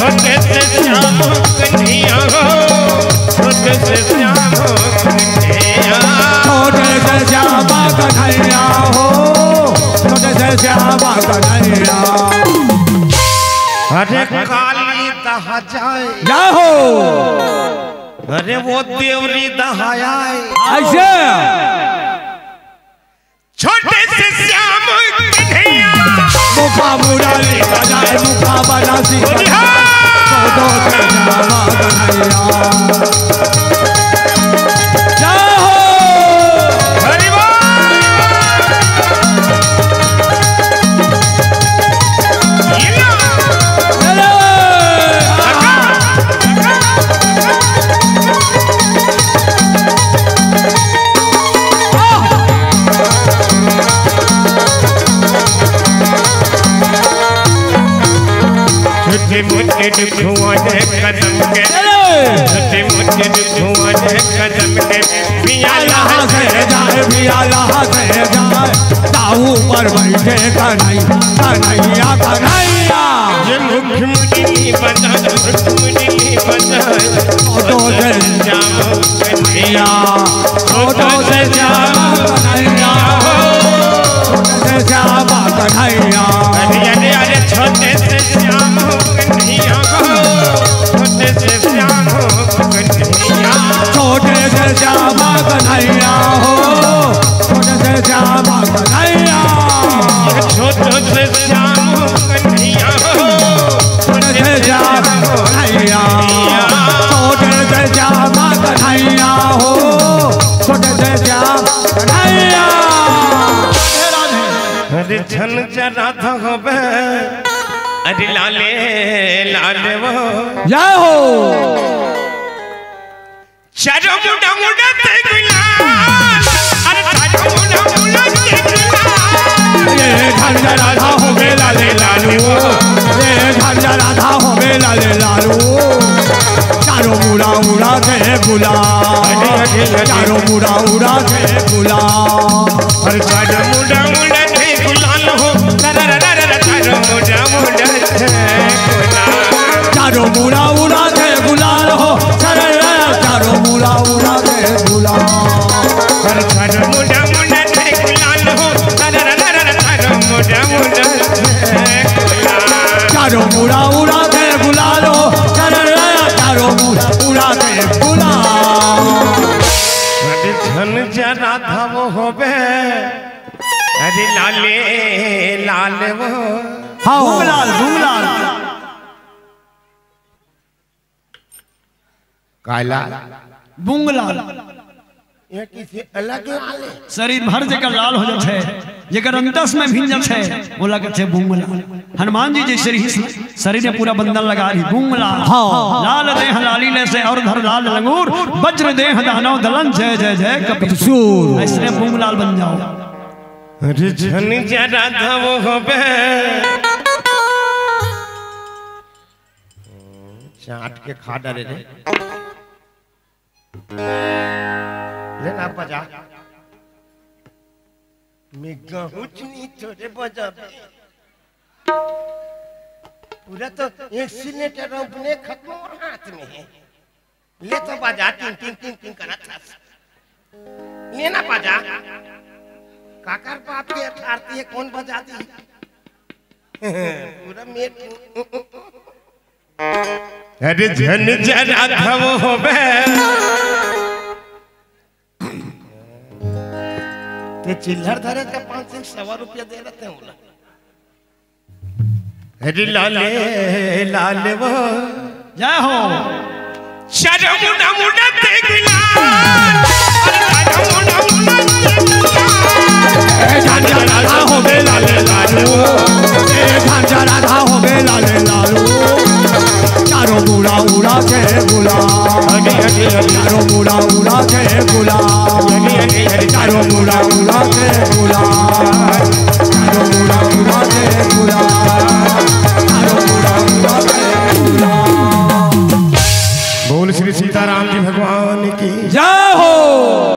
छोटे से श्याम कन्हैया हो छोटे से श्याम कन्हैया छोटे से श्यामा कन्हैया हो छोटे से श्यामा कन्हैया अरे काली दहा जाए जय हो अरे वो देवरी दहाया ऐसे छोटे से श्याम कन्हैया मुखा मुरारी बजाए मुखा बनासी छोटो से श्यामा कन्हैया जय हो हरि बोल छोटे मोटे दुखुआ ने कदम के छोटे मोटे दुखुआ ने कदम के पिया लहा से जाए पिया लहा से जाए ताऊ पर बैठे कन्हैया कन्हैया कन्हैया ये मुखमुनी बना मुखमुनी बना छोटो से श्याम कन्हैया छोटो से श्यामा कन्हैया छोटे से श्यामा कन्हैया अरे अरे अरे छोटे से श्याम कन्हैया छोटे से श्याम कन्हैया छोटे से श्यामा कन्हैया हो छोटे से श्यामा कन्हैया छोटे से श्याम कन्हैया छोटे से श्यामा कन्हैया छोटे से श्यामा कन्हैया हो छोटे से श्यामा कन्हैया अरे छन जरा धोबे अरे लाले लाले वो जय हो चारो मुंडा मुंडा ते गुलाल अरे चारो मुंडा मुंडा ते गुलाल ये झंझा राधा हो गए लाले लालू ये झंझा राधा हो गए लाले लालू चारों मुड़ा उड़ा के गुलाल चारों मुड़ा उड़ा के गुलाल अरे चारो मुंडा मुंडा ते गुलाल हो रा रा रा रा चारो मुंडा मुंडा ते गुलाल चारों मुड़ा उड़ा के गुलाल हो चारों मुड़ा उड़ा के गुलाल अरे चारो मुंडा मुंडा ते गुलाल हो रा रा रा रा चारो मुंडा मुंडा ते गुलाल चारों मुड़ा उड़ा के गुलाल हो चारों मुड़ा उड़ा के गुलाल अरे धन जरा था वो होबे अरे लाले लाल वो हाँ भूमलाल भूमलाल काला बुंगलाल ये किसी अलग लाल है शरीर भर जकर लाल हो जाते है जकर अंतस में भिंजत है वो लगत है बुंगलाल हनुमान जी जैसे ही शरीर में पूरा बंधन लगा रही बुंगलाल हाँ। लाल देह लाली ले से और धर लाल लंगूर वज्र देह दानव दलन जय जय जय कपिल सूर ऐसे बुंगलाल बन जाओ अरे धन जरा था वो होबे चाट के खा डाले रे लेना बजा मैं गहूँ चुनी थोड़े बजा पूरा तो एक्सीलेटर अपने खत्म और हाथ में है ले तो बजा टिंग टिंग टिंग टिंग करा था लेना बजा काकर बाप के अठारती है कौन बजाती पूरा मेट अरे धन जरा था वो होबे ते चिल्लर धरे थे पाँच सौ सवा रुपया दे रहे थे बोला अरे लाले लाल वो जय हो चारो मुंडा मुंडा ते गुलाल अरे चारो मुंडा मुंडा ते गुलाल झांझा राधा हो गए लाले लालू झांझा राधा हो गए लाले लालू चारों मुड़ा उड़ा के गुलाल चारों मुड़ा उड़ा के गुलाल चारों मुड़ा उड़ा के गुलाल चारों मुड़ा उड़ा के गुलाल चारों मुड़ा उड़ा के गुलाल बोल श्री सीताराम जी भगवान की जय